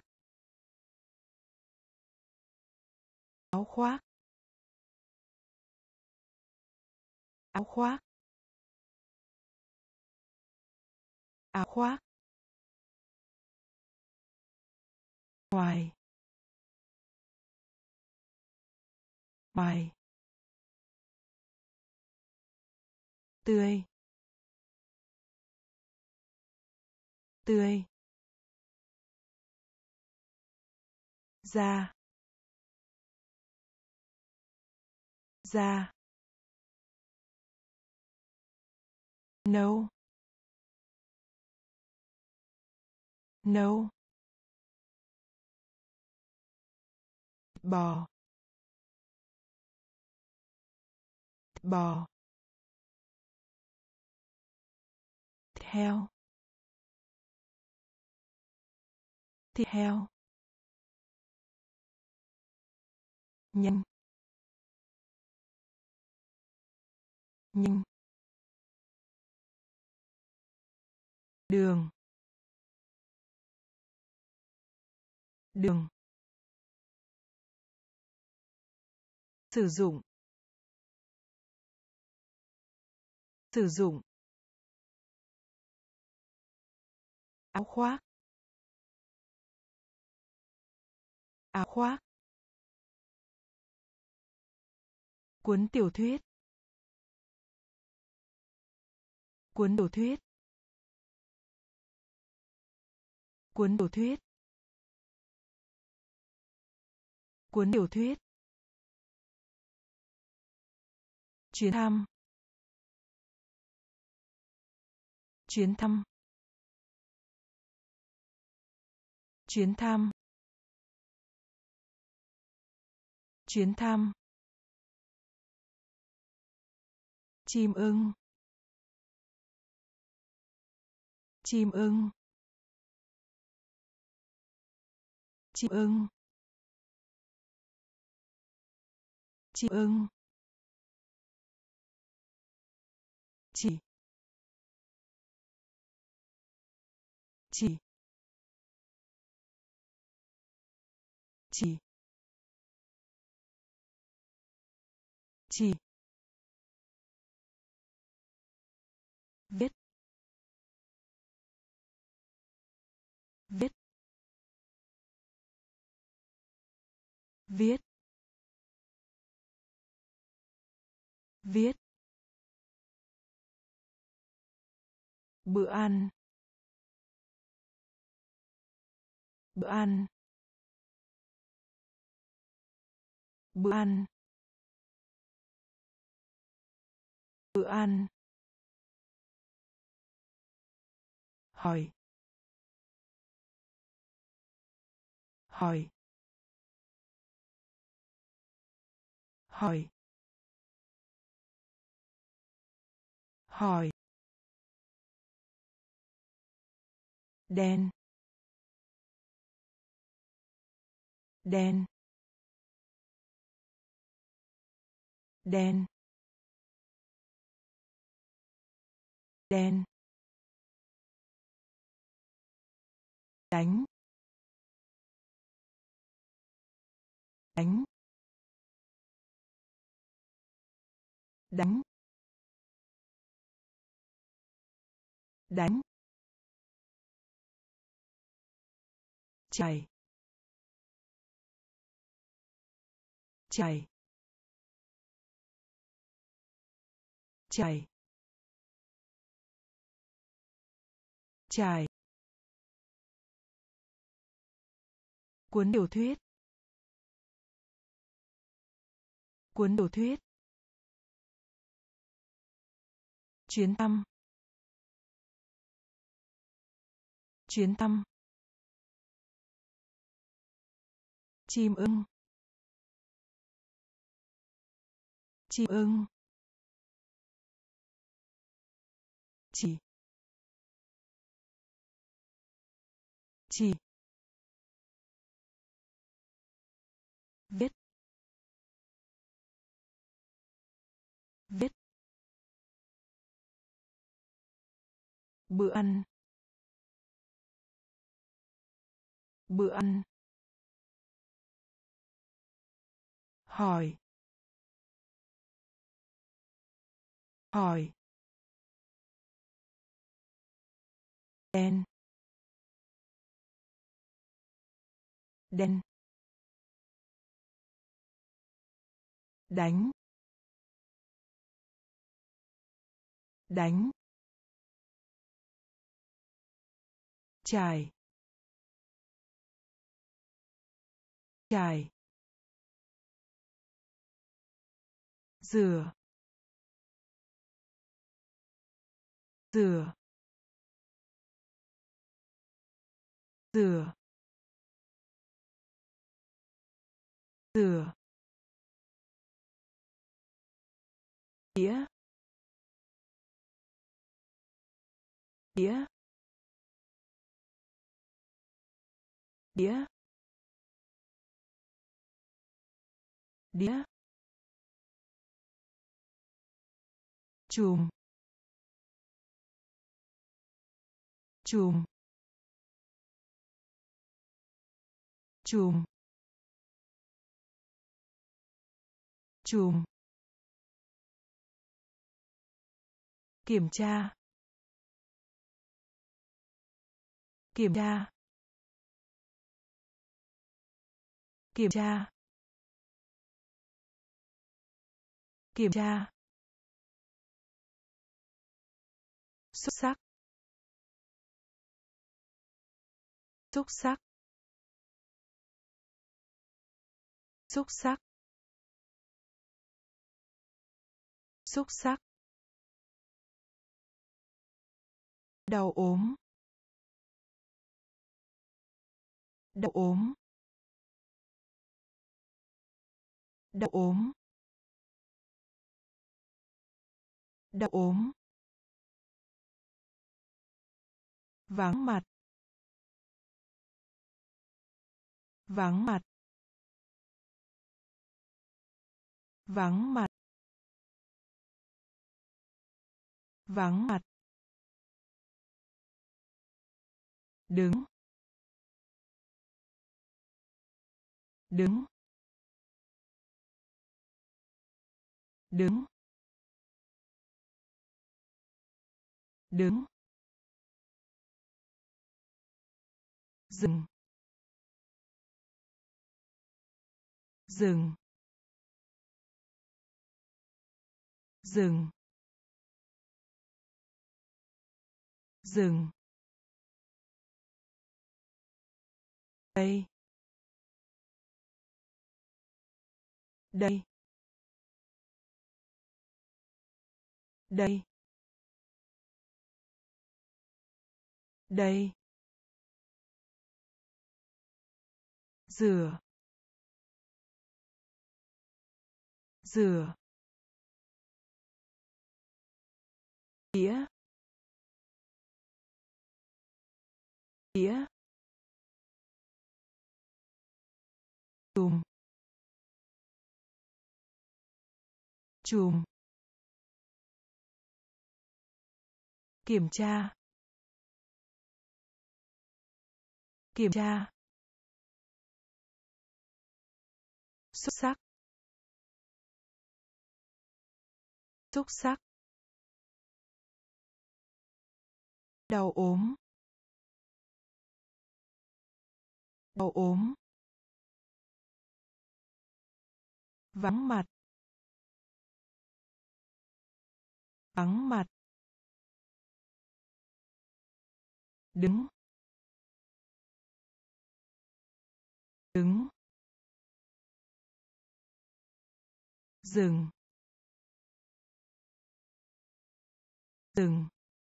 áo khoác áo khoác áo khoác ngoài ngoài tươi tươi da da nấu nấu bò bò theo thịt heo nhanh nhanh đường đường sử dụng sử dụng áo khoác áo khoác cuốn tiểu thuyết cuốn tiểu thuyết cuốn tiểu thuyết cuốn tiểu thuyết chuyến thăm chuyến thăm chuyến thăm chuyến thăm chim ưng chim ưng chim ưng chim ưng chỉ chỉ chỉ chỉ viết viết viết viết bữa ăn bữa ăn bữa ăn bữa ăn hỏi hỏi hỏi hỏi đen đen đen đen đánh đánh đánh đánh chảy chảy chảy chảy cuốn tiểu thuyết cuốn tiểu thuyết chuyến thăm chuyến thăm chim ưng chim ưng, chỉ, chỉ, viết, viết, bữa ăn, bữa ăn, hỏi, hỏi, đen, đen, đánh, đánh, trải, trải, rửa, rửa, rửa, rửa, đĩa, đĩa, đĩa, đĩa, chùm, chùm, chùm, chùm, kiểm tra, kiểm tra, kiểm tra, kiểm tra, xúc xắc, xúc xắc, xúc xắc, xúc xắc, đau ốm, đau ốm, đau ốm, đau ốm, vắng mặt, vắng mặt, vắng mặt, vắng mặt, đứng, đứng, đứng, đứng, dừng, dừng, dừng, dừng, đây, đây, đây, đây, rửa, rửa, đĩa, đĩa, chùm, chùm, kiểm tra, kiểm tra, xúc xắc, xúc xắc, đau ốm, đau ốm, vắng mặt, vắng mặt, đứng, đứng, dừng, dừng,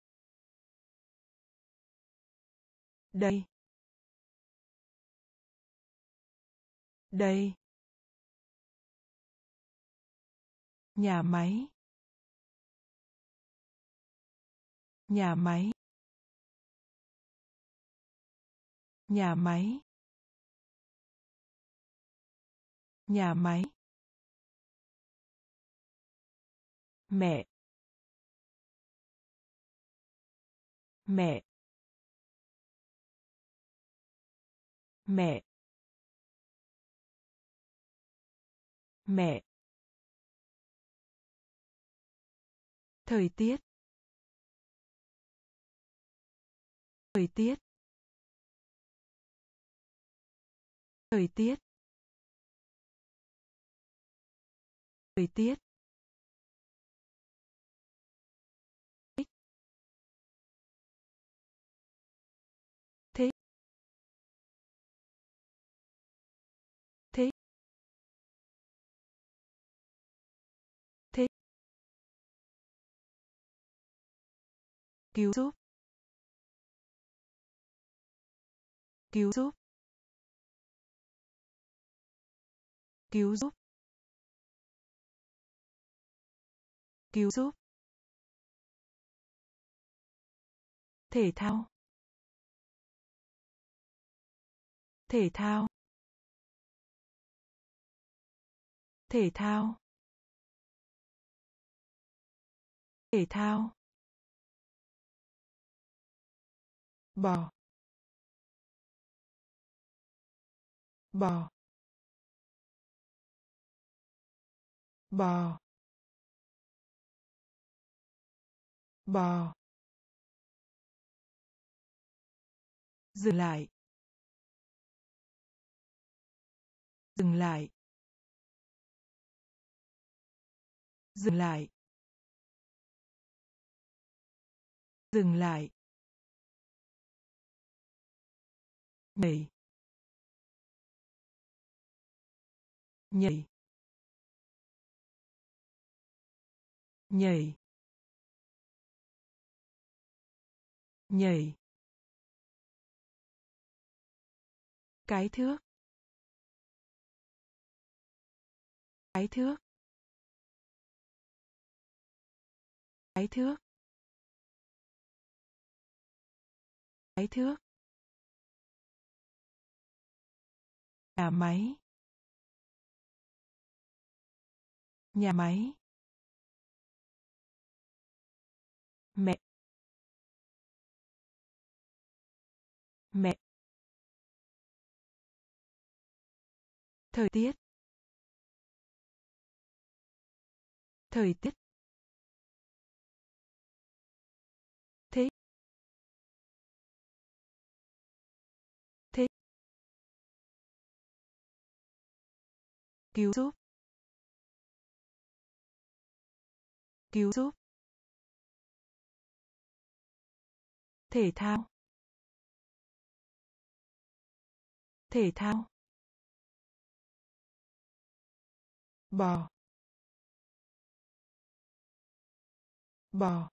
đây, đây, Nhà máy. Nhà máy. Nhà máy. Nhà máy. Mẹ. Mẹ. Mẹ. Mẹ. Thời tiết. Thời tiết. Thời tiết. Thời tiết. Thích. Thích. Thích. Thích. Cứu giúp. Cứu giúp. Cứu giúp. Cứu giúp. Thể thao. Thể thao. Thể thao. Thể thao. Bò. Bò. Bò. Bò. Dừng lại. Dừng lại. Dừng lại. Dừng lại. Nhảy. Nhảy. Nhảy. Nhảy. Cái thước. Cái thước. Cái thước. Cái thước. Nhà máy. Nhà máy. Mẹ. Mẹ. Thời tiết. Thời tiết. Thích. Thích. Cứu giúp. Cứu giúp. Thể thao. Thể thao. Bò. Bò.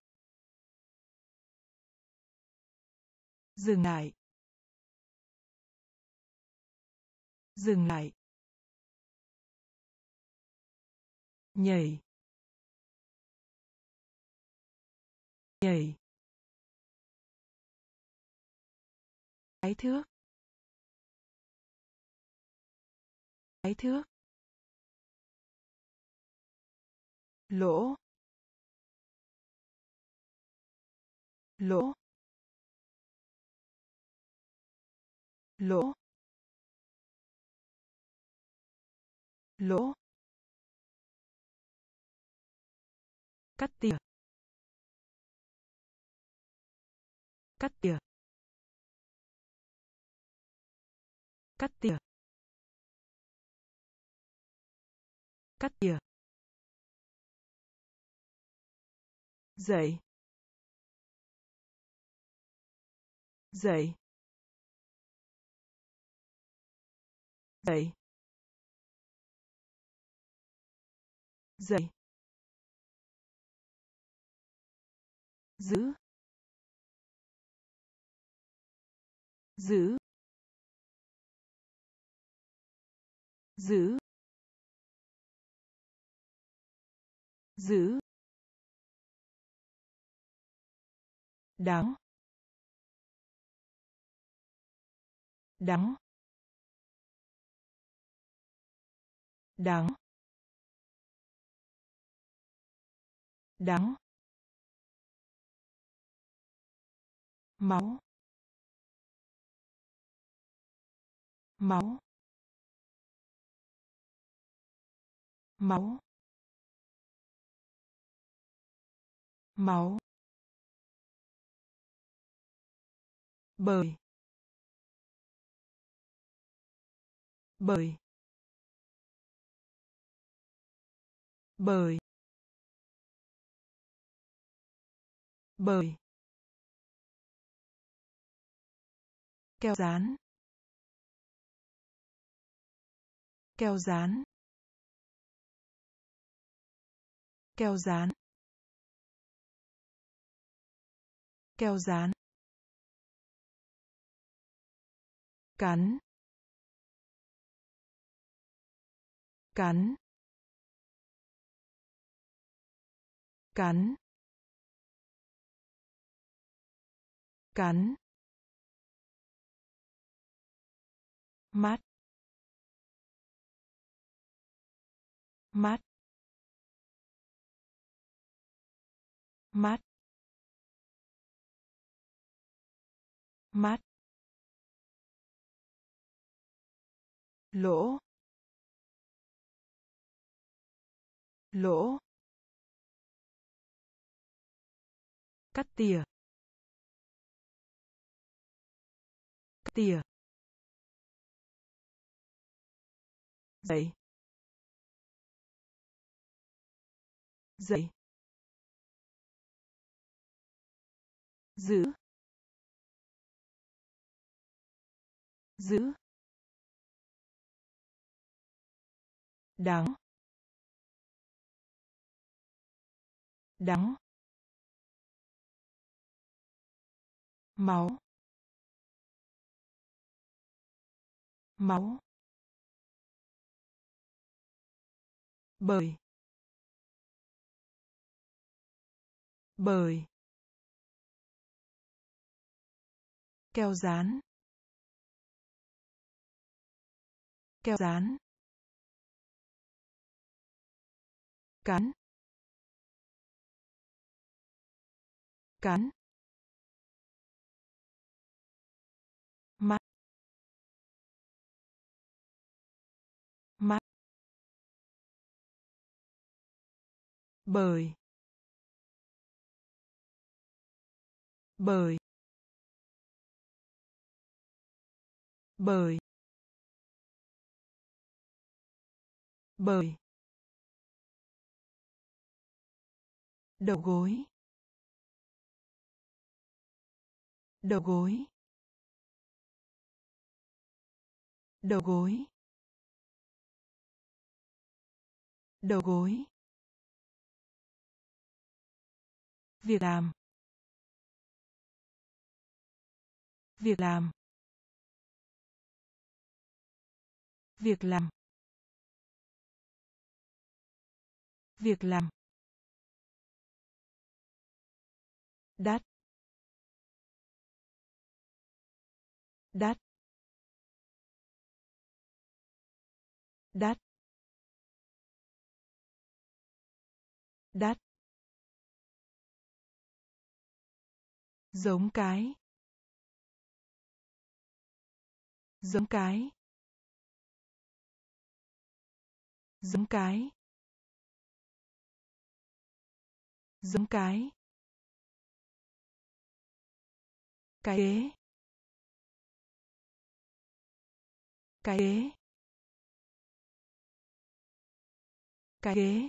Dừng lại. Dừng lại. Nhảy. Nhảy. Cái thước. Cái thước. Lỗ. Lỗ. Lỗ. Lỗ. Cắt tỉa. Cắt tỉa. Cắt tỉa. Cắt tỉa. Dậy. Dậy. Dậy. Dậy. Giữ. Giữ. Giữ. giữ, đắng, đắng, đắng, đắng, máu, máu, máu, máu, bơi, bơi, bơi, bơi, keo dán, keo dán, keo dán, keo dán, cắn, cắn, cắn, cắn, mắt, mắt, mắt, mắt, lỗ, lỗ, cắt tỉa, cắt tỉa, dậy, dậy, giữ, giữ, đắng, đắng, máu, máu, bơi, bơi, keo dán, keo dán, cắn, cắn, mắt, mắt, bơi, bơi, bơi, bơi, đầu gối, đầu gối, đầu gối, đầu gối, việc làm, việc làm, việc làm, việc làm, đắt, đắt, đắt, đắt, giống cái, giống cái, giống cái, giống cái, cái ghế, cái ghế, cái ghế,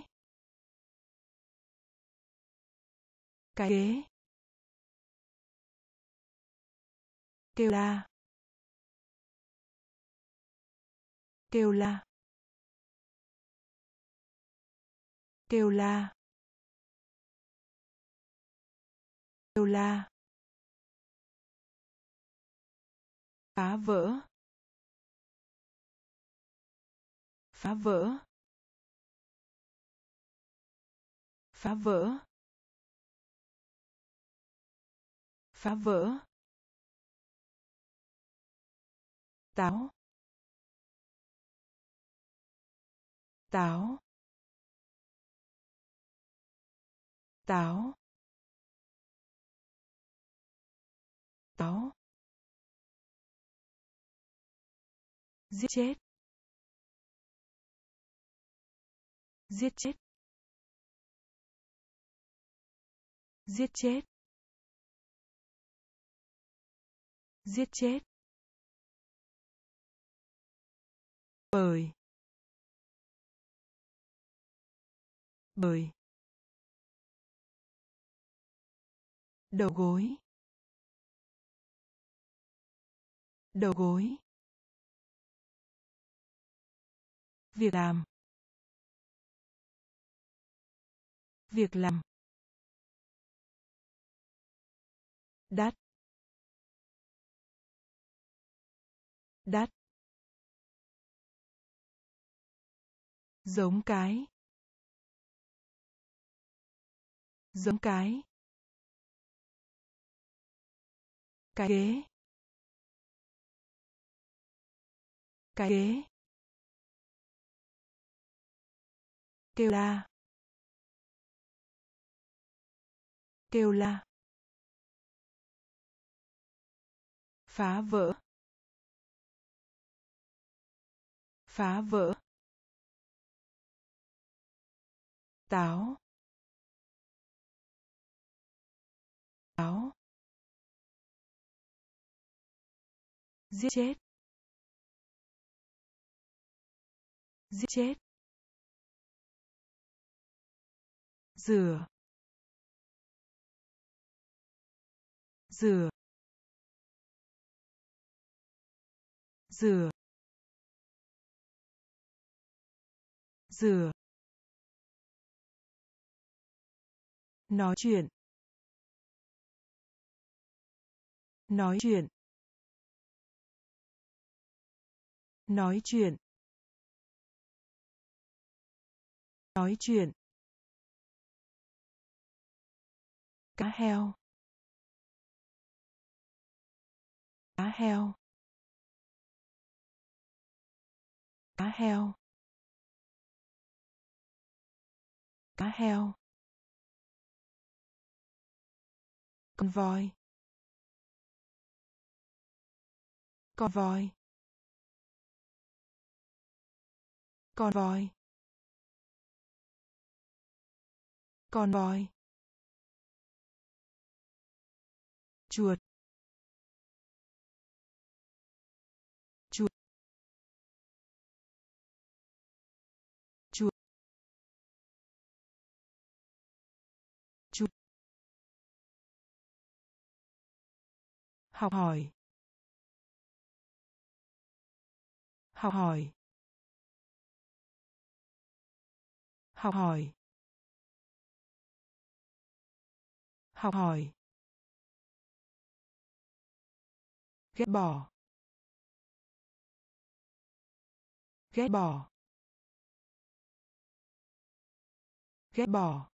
cái ghế, kêu la, kêu la, kêu la, kêu la, phá vỡ, phá vỡ, Phá vỡ. Phá vỡ. Táo. Táo. Táo. Táo. Giết chết. Giết chết. Giết chết. Giết chết. Bởi. Bởi. Đầu gối. Đầu gối. Việc làm. Việc làm. Đắt. Đắt. Giống cái. Giống cái. Cái ghế. Cái ghế. Kêu la. Kêu la. Phá vỡ. Phá vỡ. Táo. Táo. Giết chết. Giết chết. Rửa. Rửa. Rửa. Rửa. Nói chuyện. Nói chuyện. Nói chuyện. Nói chuyện. Cá heo. Cá heo. Cá heo. Cá heo. Con voi. Con voi. Con voi. Con voi. Chuột. Chuột. Chuột. Chuột. Học hỏi. Học hỏi. Học hỏi. Học hỏi. Ghét bỏ. Ghét bỏ. Ghét bỏ.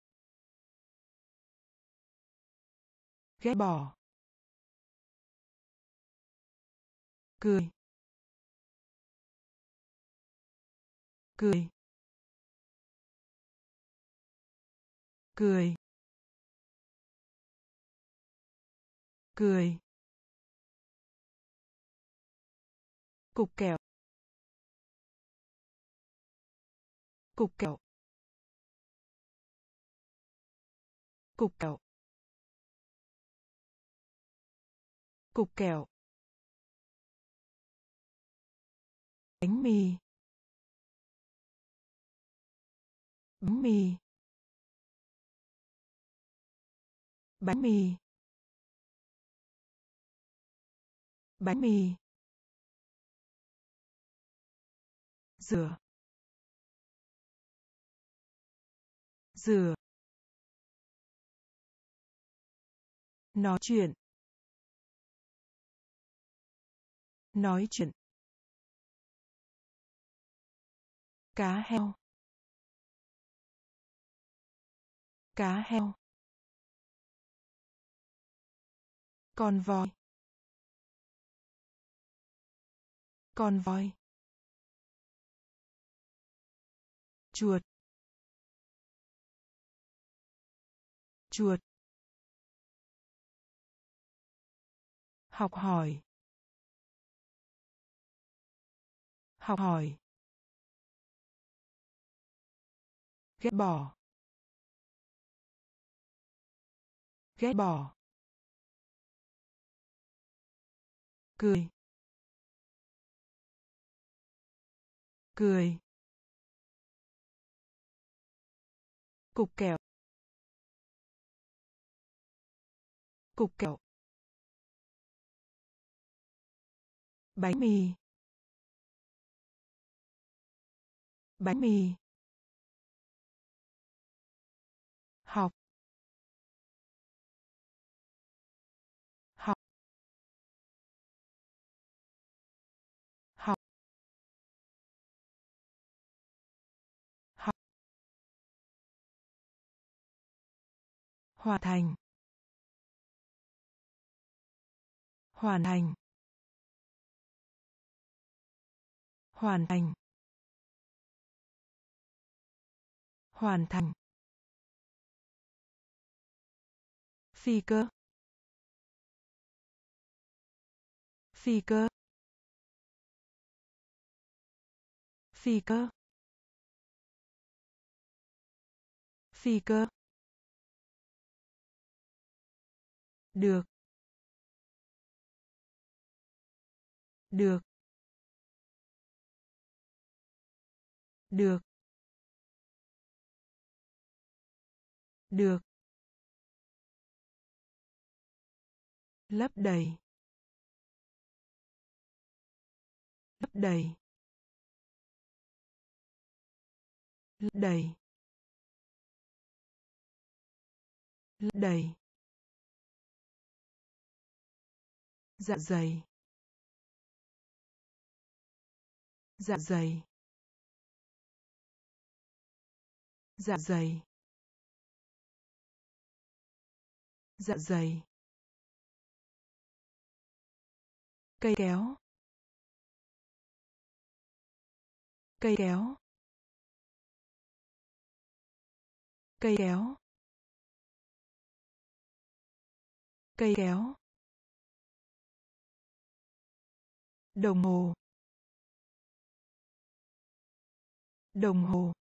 Ghét bỏ. Cười. Cười. Cười. Cười. Cục kẹo. Cục kẹo. Cục kẹo. Cục kẹo. Bánh mì. Bánh mì. Bánh mì. Bánh mì. Rửa. Rửa. Nói chuyện. Nói chuyện. Cá heo. Cá heo. Con voi. Con voi. Chuột. Chuột. Học hỏi. Học hỏi. Ghét bỏ. Ghét bỏ. Cười. Cười. Cục kẹo. Cục kẹo. Bánh mì. Bánh mì. Học. Học. Học. Học. Hoàn thành. Hoàn thành. Hoàn thành. Hoàn thành. Phi cơ. Phi cơ. Phi cơ. Phi cơ. Được. Được. Được. Được. Lấp đầy. Lấp đầy. Lấp đầy. Lấp đầy. Dạ dày. Dạ dày. Dạ dày. Dạ dày. Cây kéo. Cây kéo. Cây kéo. Cây kéo. Đồng hồ. Đồng hồ.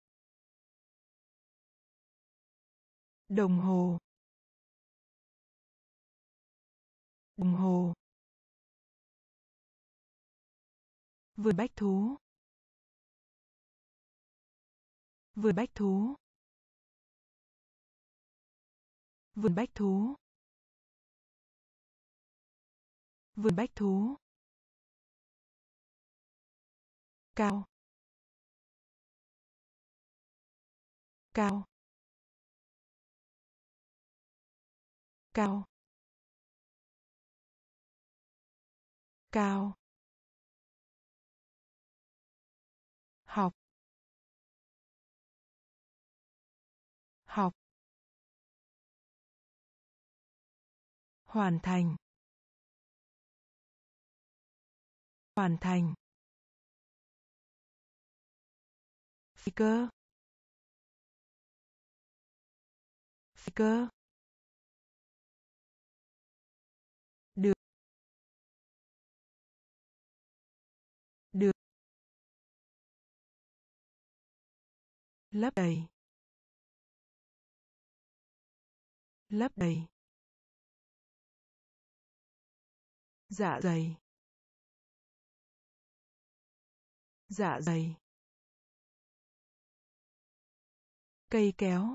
Đồng hồ. Đồng hồ. Vườn bách thú. Vườn bách thú. Vườn bách thú. Vườn bách thú. Cao. Cao. Cao. Cao. Học. Học. Hoàn thành. Hoàn thành. Phi cơ. Phi cơ. Được. Được. Lấp đầy. Lấp đầy. Dạ dày. Dạ dày. Cây kéo.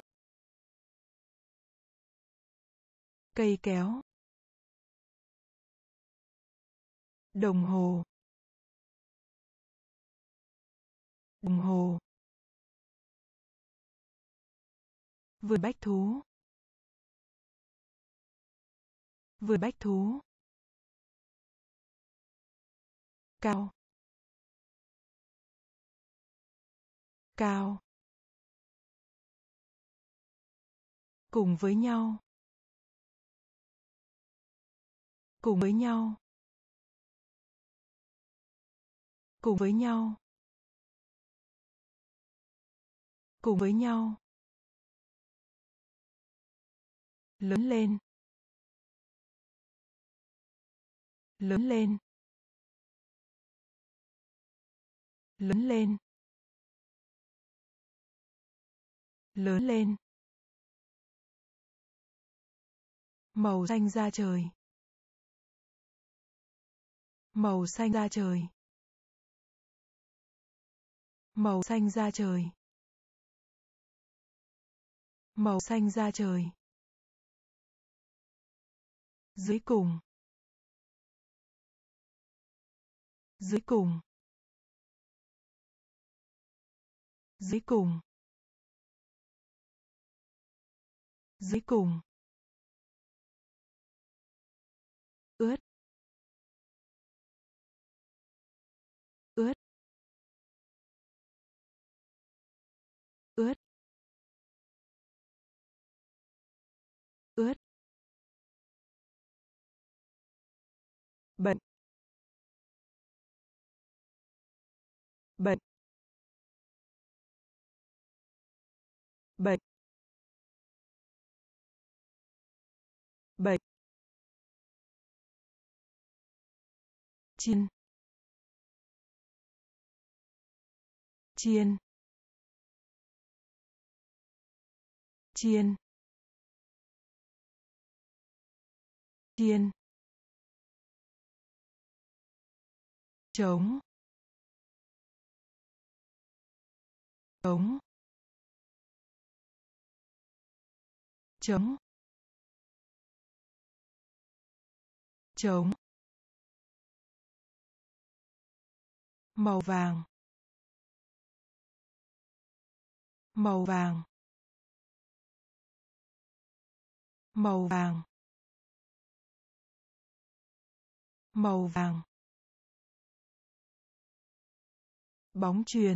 Cây kéo. Đồng hồ. Đồng hồ. Vườn bách thú. Vườn bách thú. Cao. Cao. Cùng với nhau. Cùng với nhau. Cùng với nhau. Cùng với nhau. Lớn lên. Lớn lên. Lớn lên. Lớn lên. Màu xanh da trời. Màu xanh da trời. Màu xanh da trời. Màu xanh da trời. Dưới cùng. Dưới cùng. Dưới cùng. Dưới cùng. Ướt. Ướt. Ướt. Ướt. Bệnh. Bệnh. Bệnh. Bệnh. Chiên. Chiên. Chiên. Chiên. Trống. Trống. Trống. Trống. Màu vàng. Màu vàng. Màu vàng. Màu vàng. Bóng chuyền.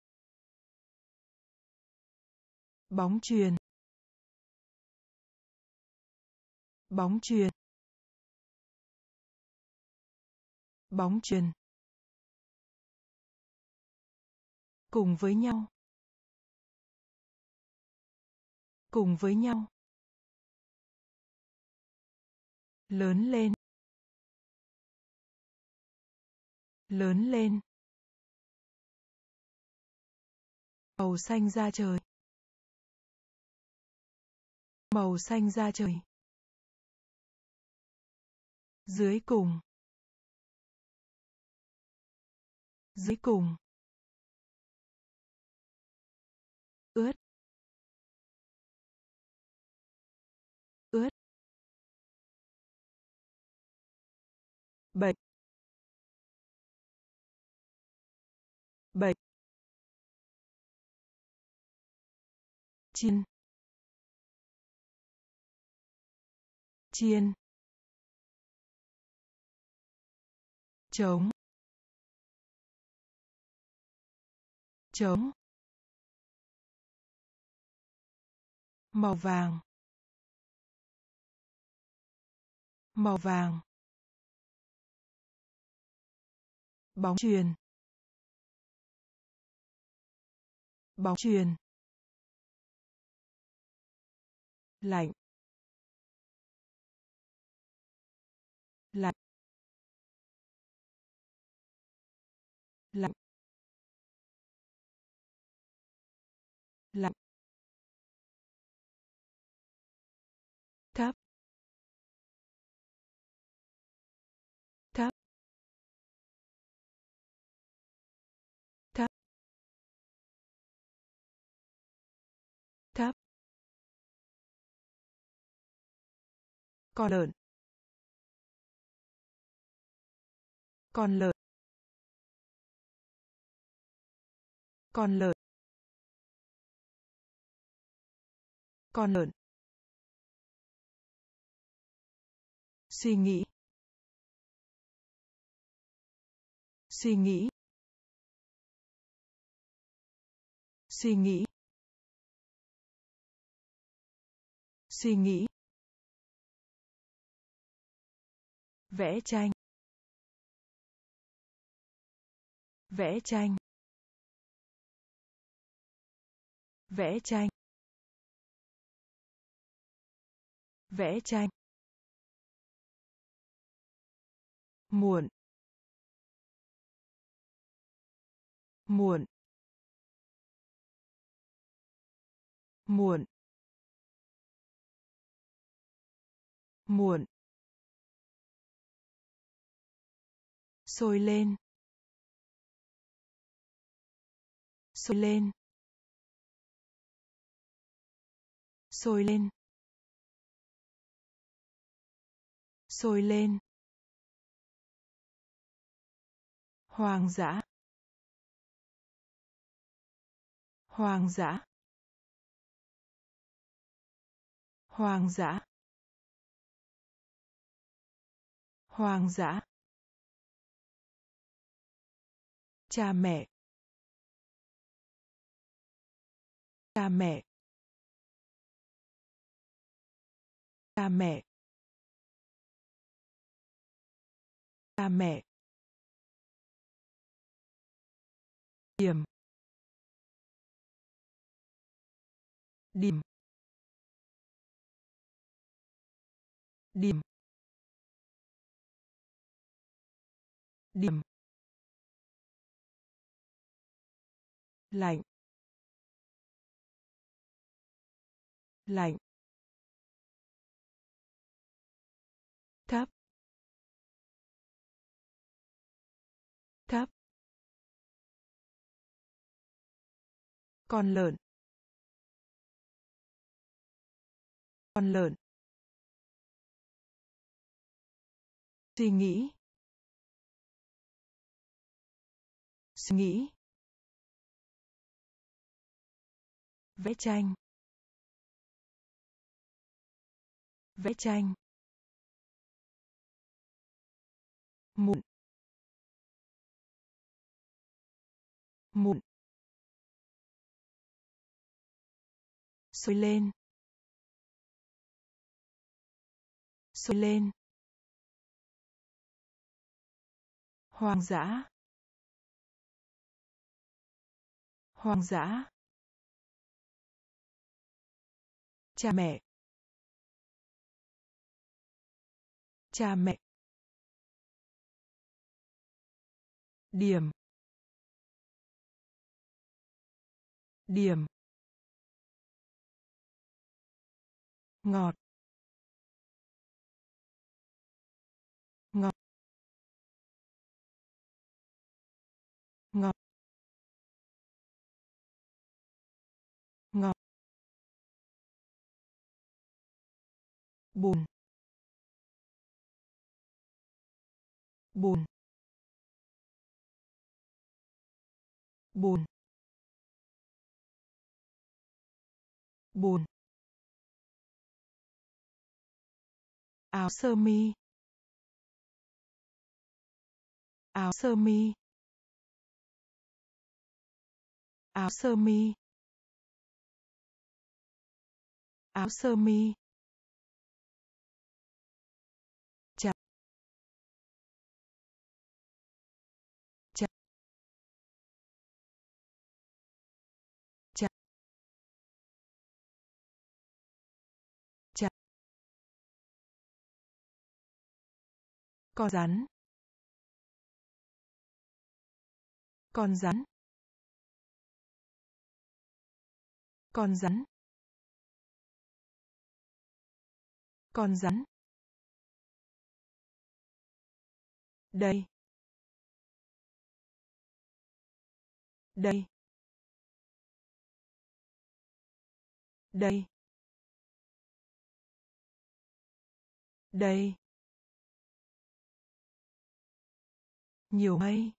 Bóng chuyền. Bóng chuyền. Bóng chuyền. Cùng với nhau. Cùng với nhau. Lớn lên. Lớn lên. Màu xanh da trời. Màu xanh da trời. Dưới cùng. Dưới cùng. Ướt. Ướt. Bệnh. Bệnh. Chiên. Chiên. Trống. Trống. Màu vàng. Màu vàng. Bóng chuyền. Bóng chuyền. Lạnh. Lạnh. Lạnh. Lạnh. Thấp. Thấp. Thấp. Thấp. Con lợn. Con lợn. Con lợn. Con lợn. Suy nghĩ. Suy nghĩ. Suy nghĩ. Suy nghĩ. Vẽ tranh. Vẽ tranh. Vẽ tranh. Vẽ tranh. Muộn. Muộn. Muộn. Muộn. Sôi lên. Sôi lên. Sôi lên. Sôi lên. Hoang dã. Hoang dã. Hoang dã. Hoang dã. Cha mẹ. Cha mẹ. Cha mẹ. Cha mẹ. Điểm. Điểm. Điểm. Điểm. Lạnh. Lạnh. Thấp. Thấp. Con lợn. Con lợn. Suy nghĩ. Suy nghĩ. Vẽ tranh. Vẽ tranh. Muộn. Muộn. Sôi lên. Sôi lên. Hoang dã. Hoang dã. Cha mẹ. Cha mẹ. Điểm. Điểm. Ngọt. Ngọt. Ngọt. Ngọt. Bùn. Bùn. Bùn. Bùn. Áo sơ mi. Áo sơ mi. Áo sơ mi. Áo sơ mi. Chặt. Chặt. Chặt. Chặt. Con rắn. Con rắn. Con rắn. Con rắn. Đây. Đây. Đây. Đây. Nhiều mây.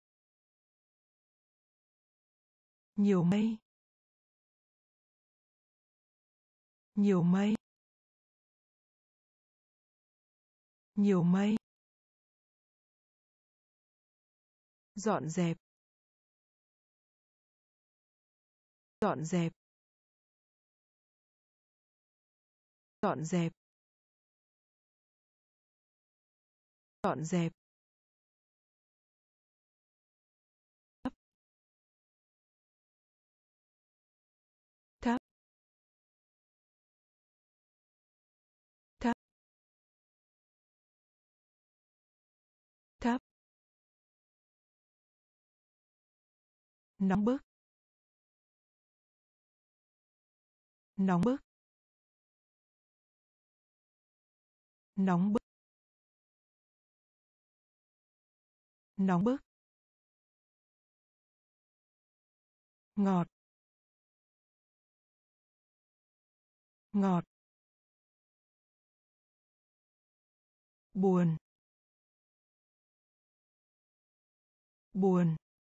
Nhiều mây. Nhiều mây. Nhiều mây. Dọn dẹp. Dọn dẹp. dọn dẹp, dọn dẹp, thấp, thấp, thấp, thấp, nóng bức, nóng bức, nóng bức, nóng bức, ngọt, ngọt, buồn, buồn,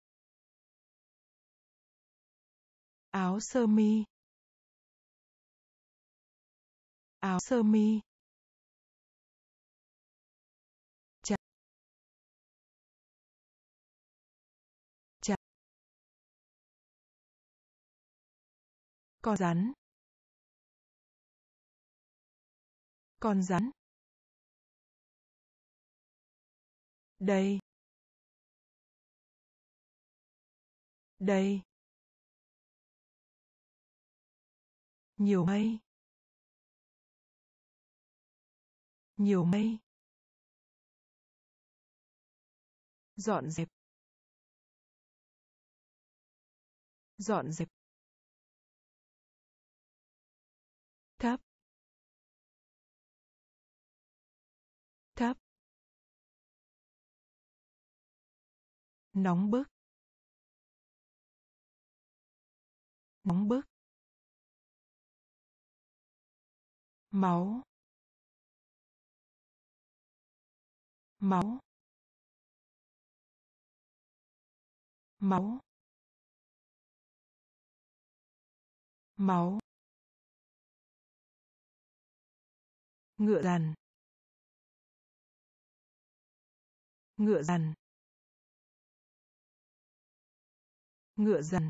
áo sơ mi, áo sơ mi, chặt, chặt, con rắn, con rắn, đây, đây, nhiều mây, nhiều mây, dọn dẹp, dọn dẹp, thấp, thấp, nóng bức, nóng bức, máu, máu, máu, máu, ngựa dằn, ngựa dằn, ngựa dằn,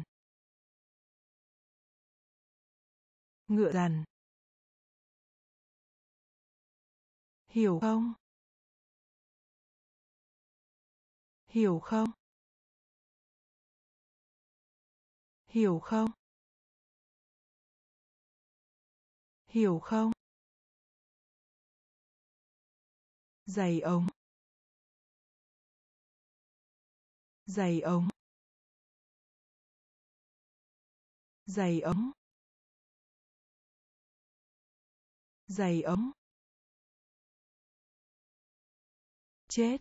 ngựa dằn, hiểu không, hiểu không, hiểu không, hiểu không, giày ống, giày ống, giày ống, giày ống, chết,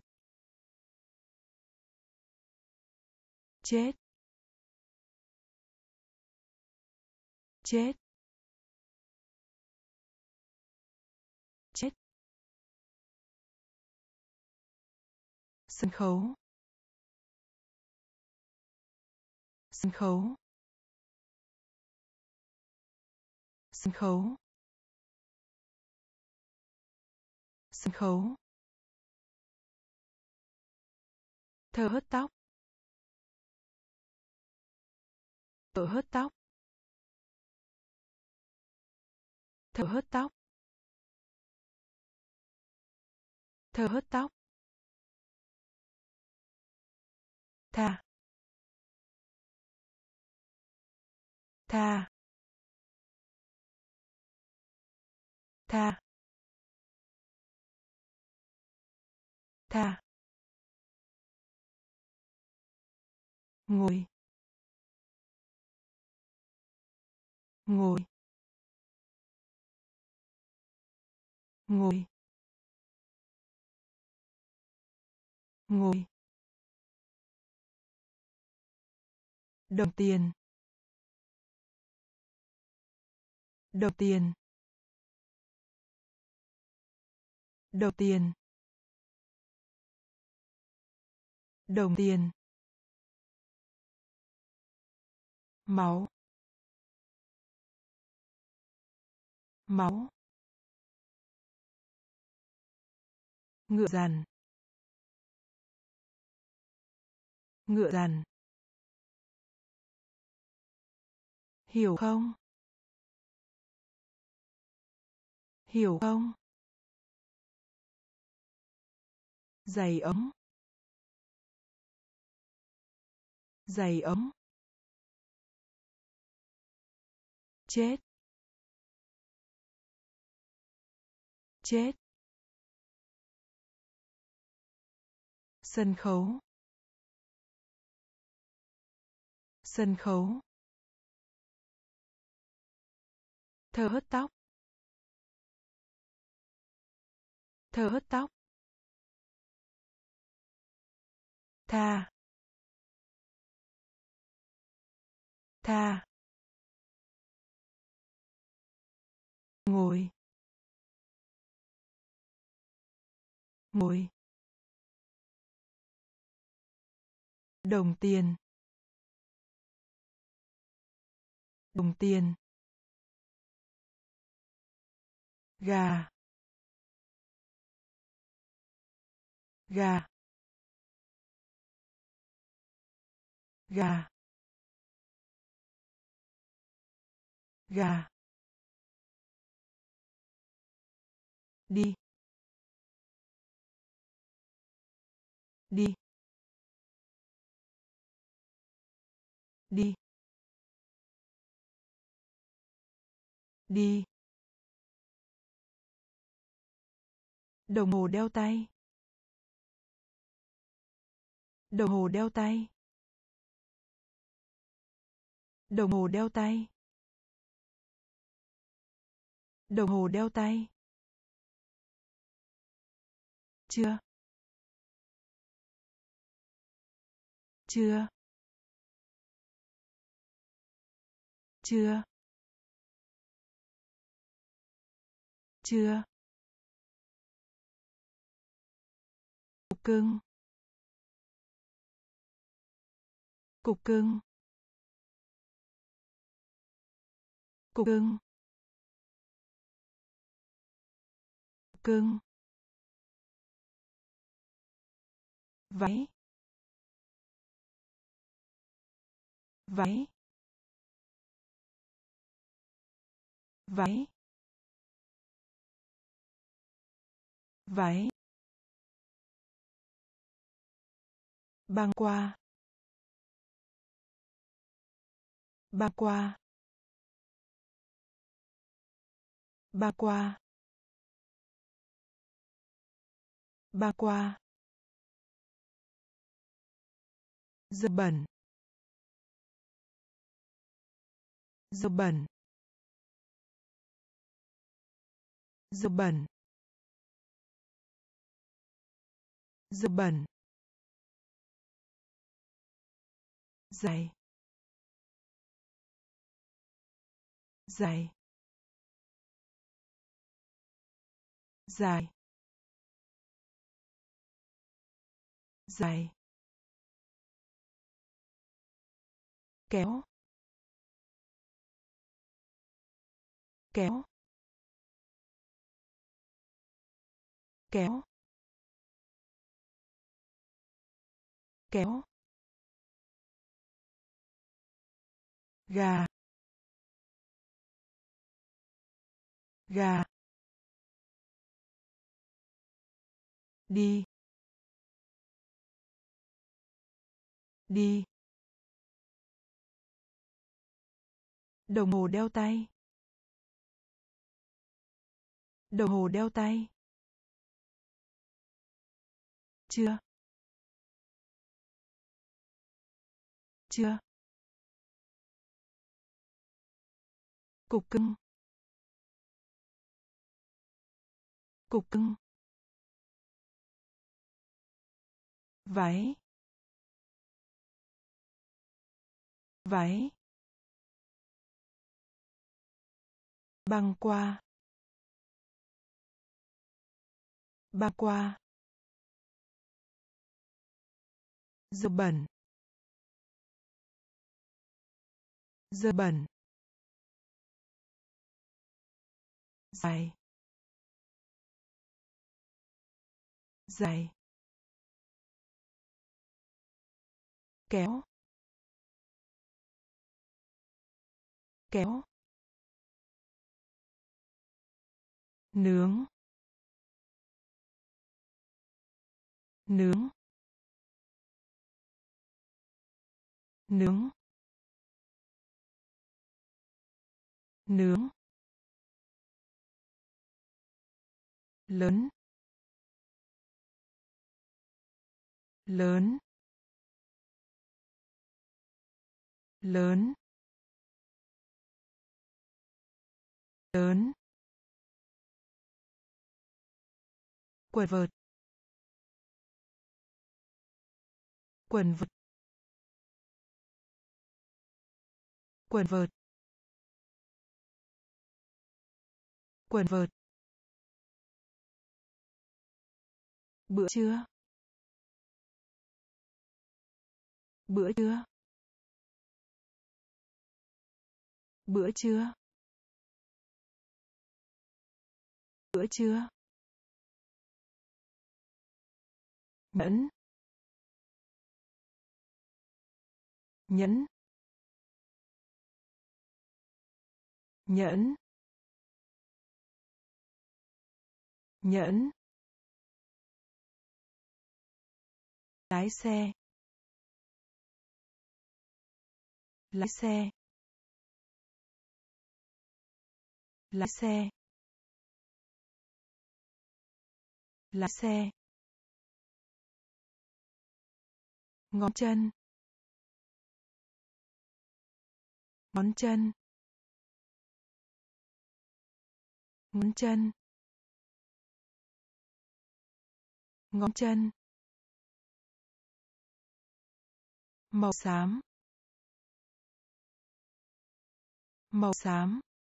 chết, chết, chết, sân khấu, sân khấu, sân khấu, sân khấu, thợ hớt tóc, thợ hớt tóc, thợ hớt tóc, thợ hớt tóc, tha, tha, tha, tha, ngồi, ngồi, ngồi, ngồi, đồng tiền, đồng tiền, đồng tiền, đồng tiền, máu, máu, ngựa dằn, ngựa dằn, hiểu không, Hiểu không? Giày ống. Giày ống. Chết. Chết. Sân khấu. Sân khấu. Thợ hớt tóc. Thợ hớt tóc. Tha. Tha. Ngồi. Ngồi. Đồng tiền. Đồng tiền. Gà. Gà. Gà. Gà. Đi. Đi. Đi. Đi. Đồng hồ đeo tay. Đồng hồ đeo tay. Đồng hồ đeo tay. Đồng hồ đeo tay. Chưa. Chưa. Chưa. Chưa. Cục cưng. Cục cưng. Cục cưng. Cục cưng. Váy. Váy. Váy. Váy. Băng qua. Băng qua. Băng qua. Băng qua. Dơ bẩn. Dơ bẩn. Dơ bẩn. Dơ bẩn. Giày. Giày. Dài. Dài. Kéo. Kéo. Kéo. Kéo. Gà. Gà. Đi. Đi. Đồng hồ đeo tay. Đồng hồ đeo tay. Chưa. Chưa. Cục cưng. Cục cưng. Váy. Váy. Băng qua. Băng qua. Dơ bẩn. Dơ bẩn. Dài. Dài. Kéo. Kéo. nướng nướng nướng nướng lớn lớn lớn lớn quần vợt quần vợt quần vợt quần vợt bữa trưa bữa trưa bữa trưa bữa trưa nhẫn nhẫn nhẫn nhẫn lái xe lái xe lái xe lái xe ngón chân ngón chân ngón chân ngón chân màu xám màu xám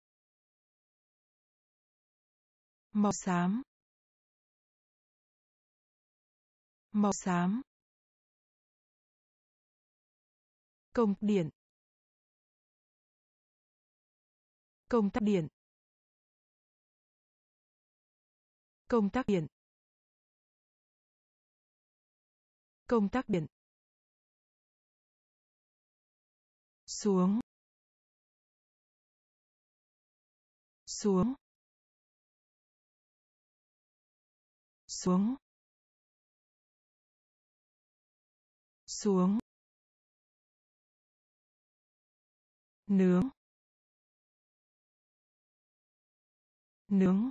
màu xám màu xám công điện công tắc điện công tắc điện công tắc điện xuống xuống xuống xuống nướng nướng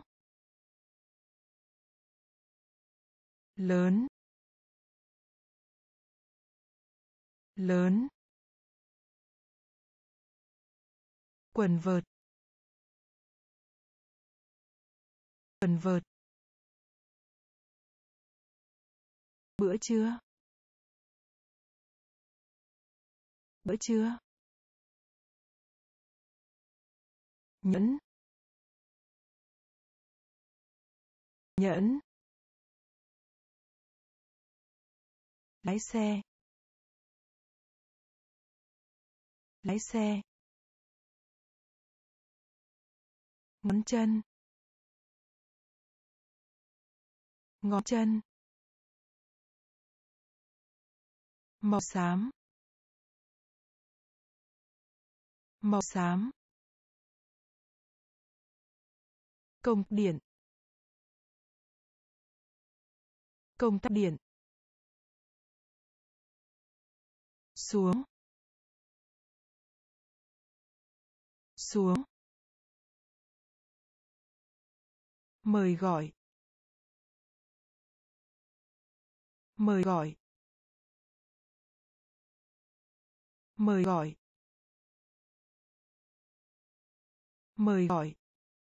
lớn lớn quần vợt quần vợt bữa trưa bữa trưa nhẫn nhẫn lái xe lái xe ngón chân ngón chân màu xám màu xám công điện công tắc điện xuống xuống mời gọi mời gọi mời gọi mời gọi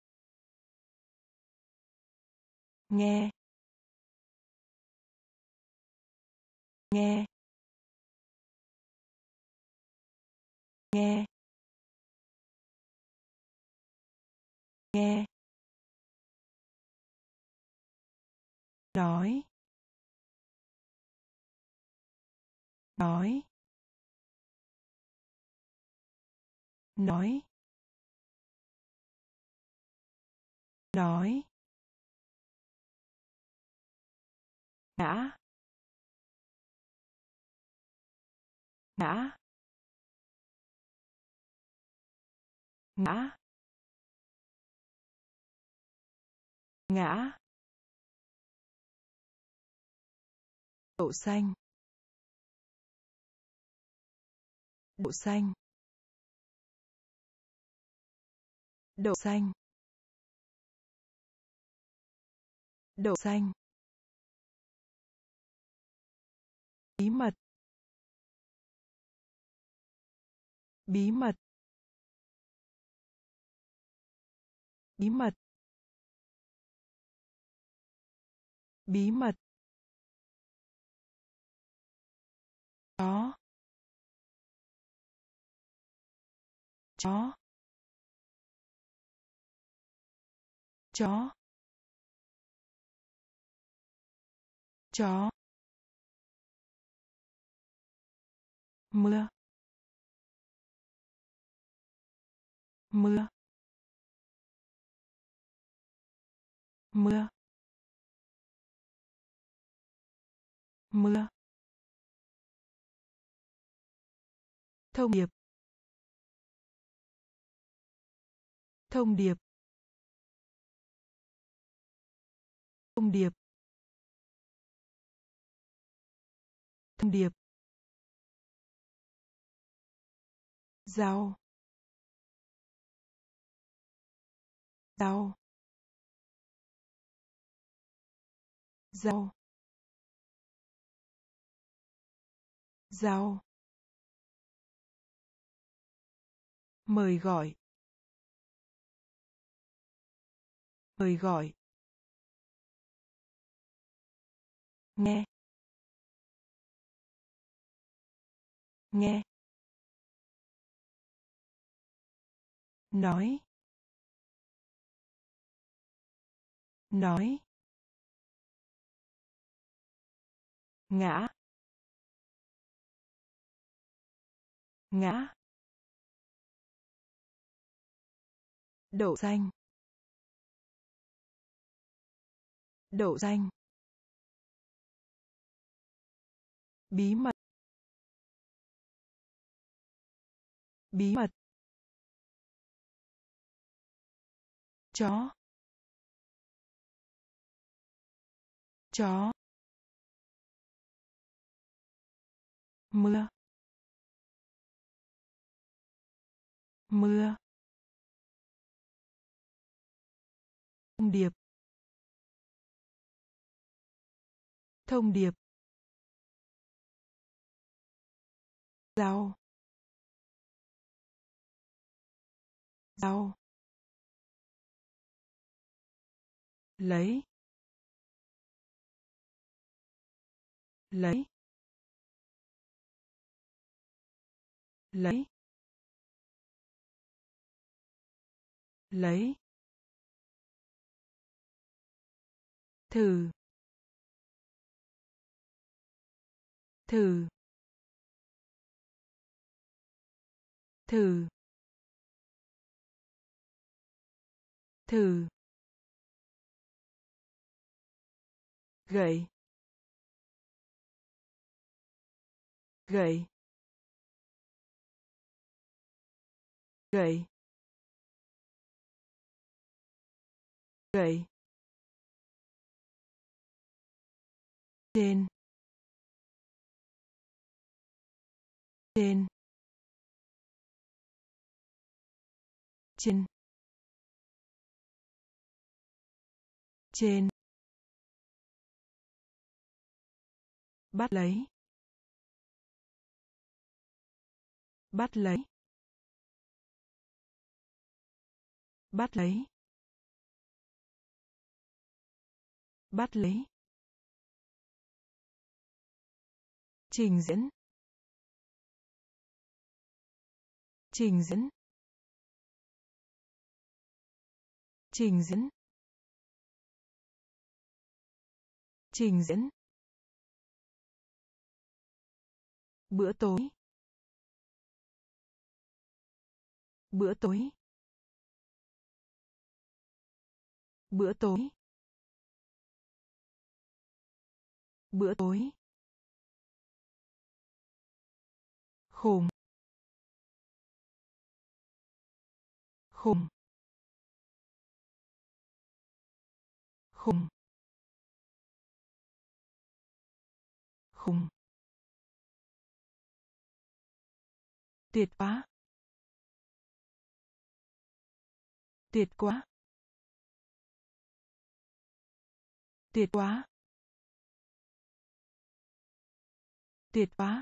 nghe nghe nghe nghe nói nói nói nói ngã ngã ngã ngã, đậu xanh, đậu xanh, đậu xanh, đậu xanh, bí mật, bí mật, bí mật, bí mật, chó, chó, chó, chó, mưa, mưa, mưa, mưa, thông điệp, thông điệp, thông điệp, thông điệp, rau, rau, rau, rau, mời gọi, mời gọi, nghe, nghe, nói, nói, ngã, ngã, đậu xanh, đậu xanh, bí mật, bí mật, chó, chó, mưa, mưa, thông điệp, thông điệp, rau, rau, lấy, lấy, lấy, lấy, thử, thử, thử, thử, gậy, gậy, gậy, gậy, trên, trên, trên, trên, bắt lấy, bắt lấy, bắt lấy, bắt lấy, trình diễn, trình diễn, trình diễn, trình diễn, bữa tối, bữa tối, bữa tối, bữa tối, khùng, khùng, khùng khùng tuyệt quá tuyệt quá tuyệt quá tuyệt quá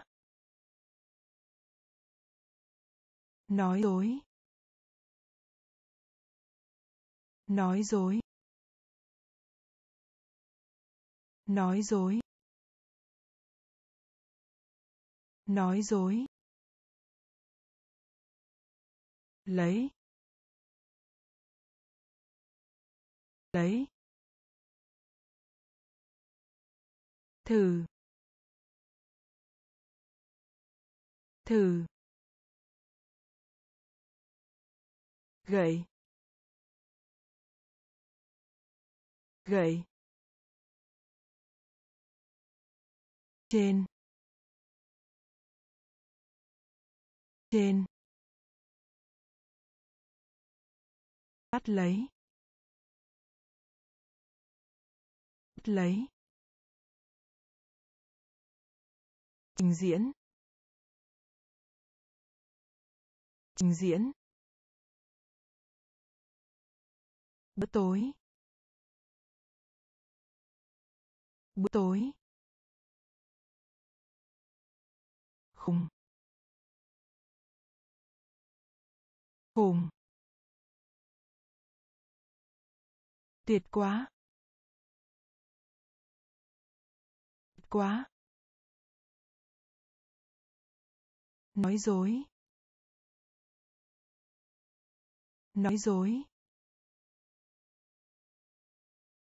nói dối nói dối nói dối nói dối lấy lấy thử thử gậy gậy trên trên bắt lấy bắt lấy trình diễn trình diễn bữa tối bữa tối khùng khùng tuyệt quá tuyệt quá nói dối nói dối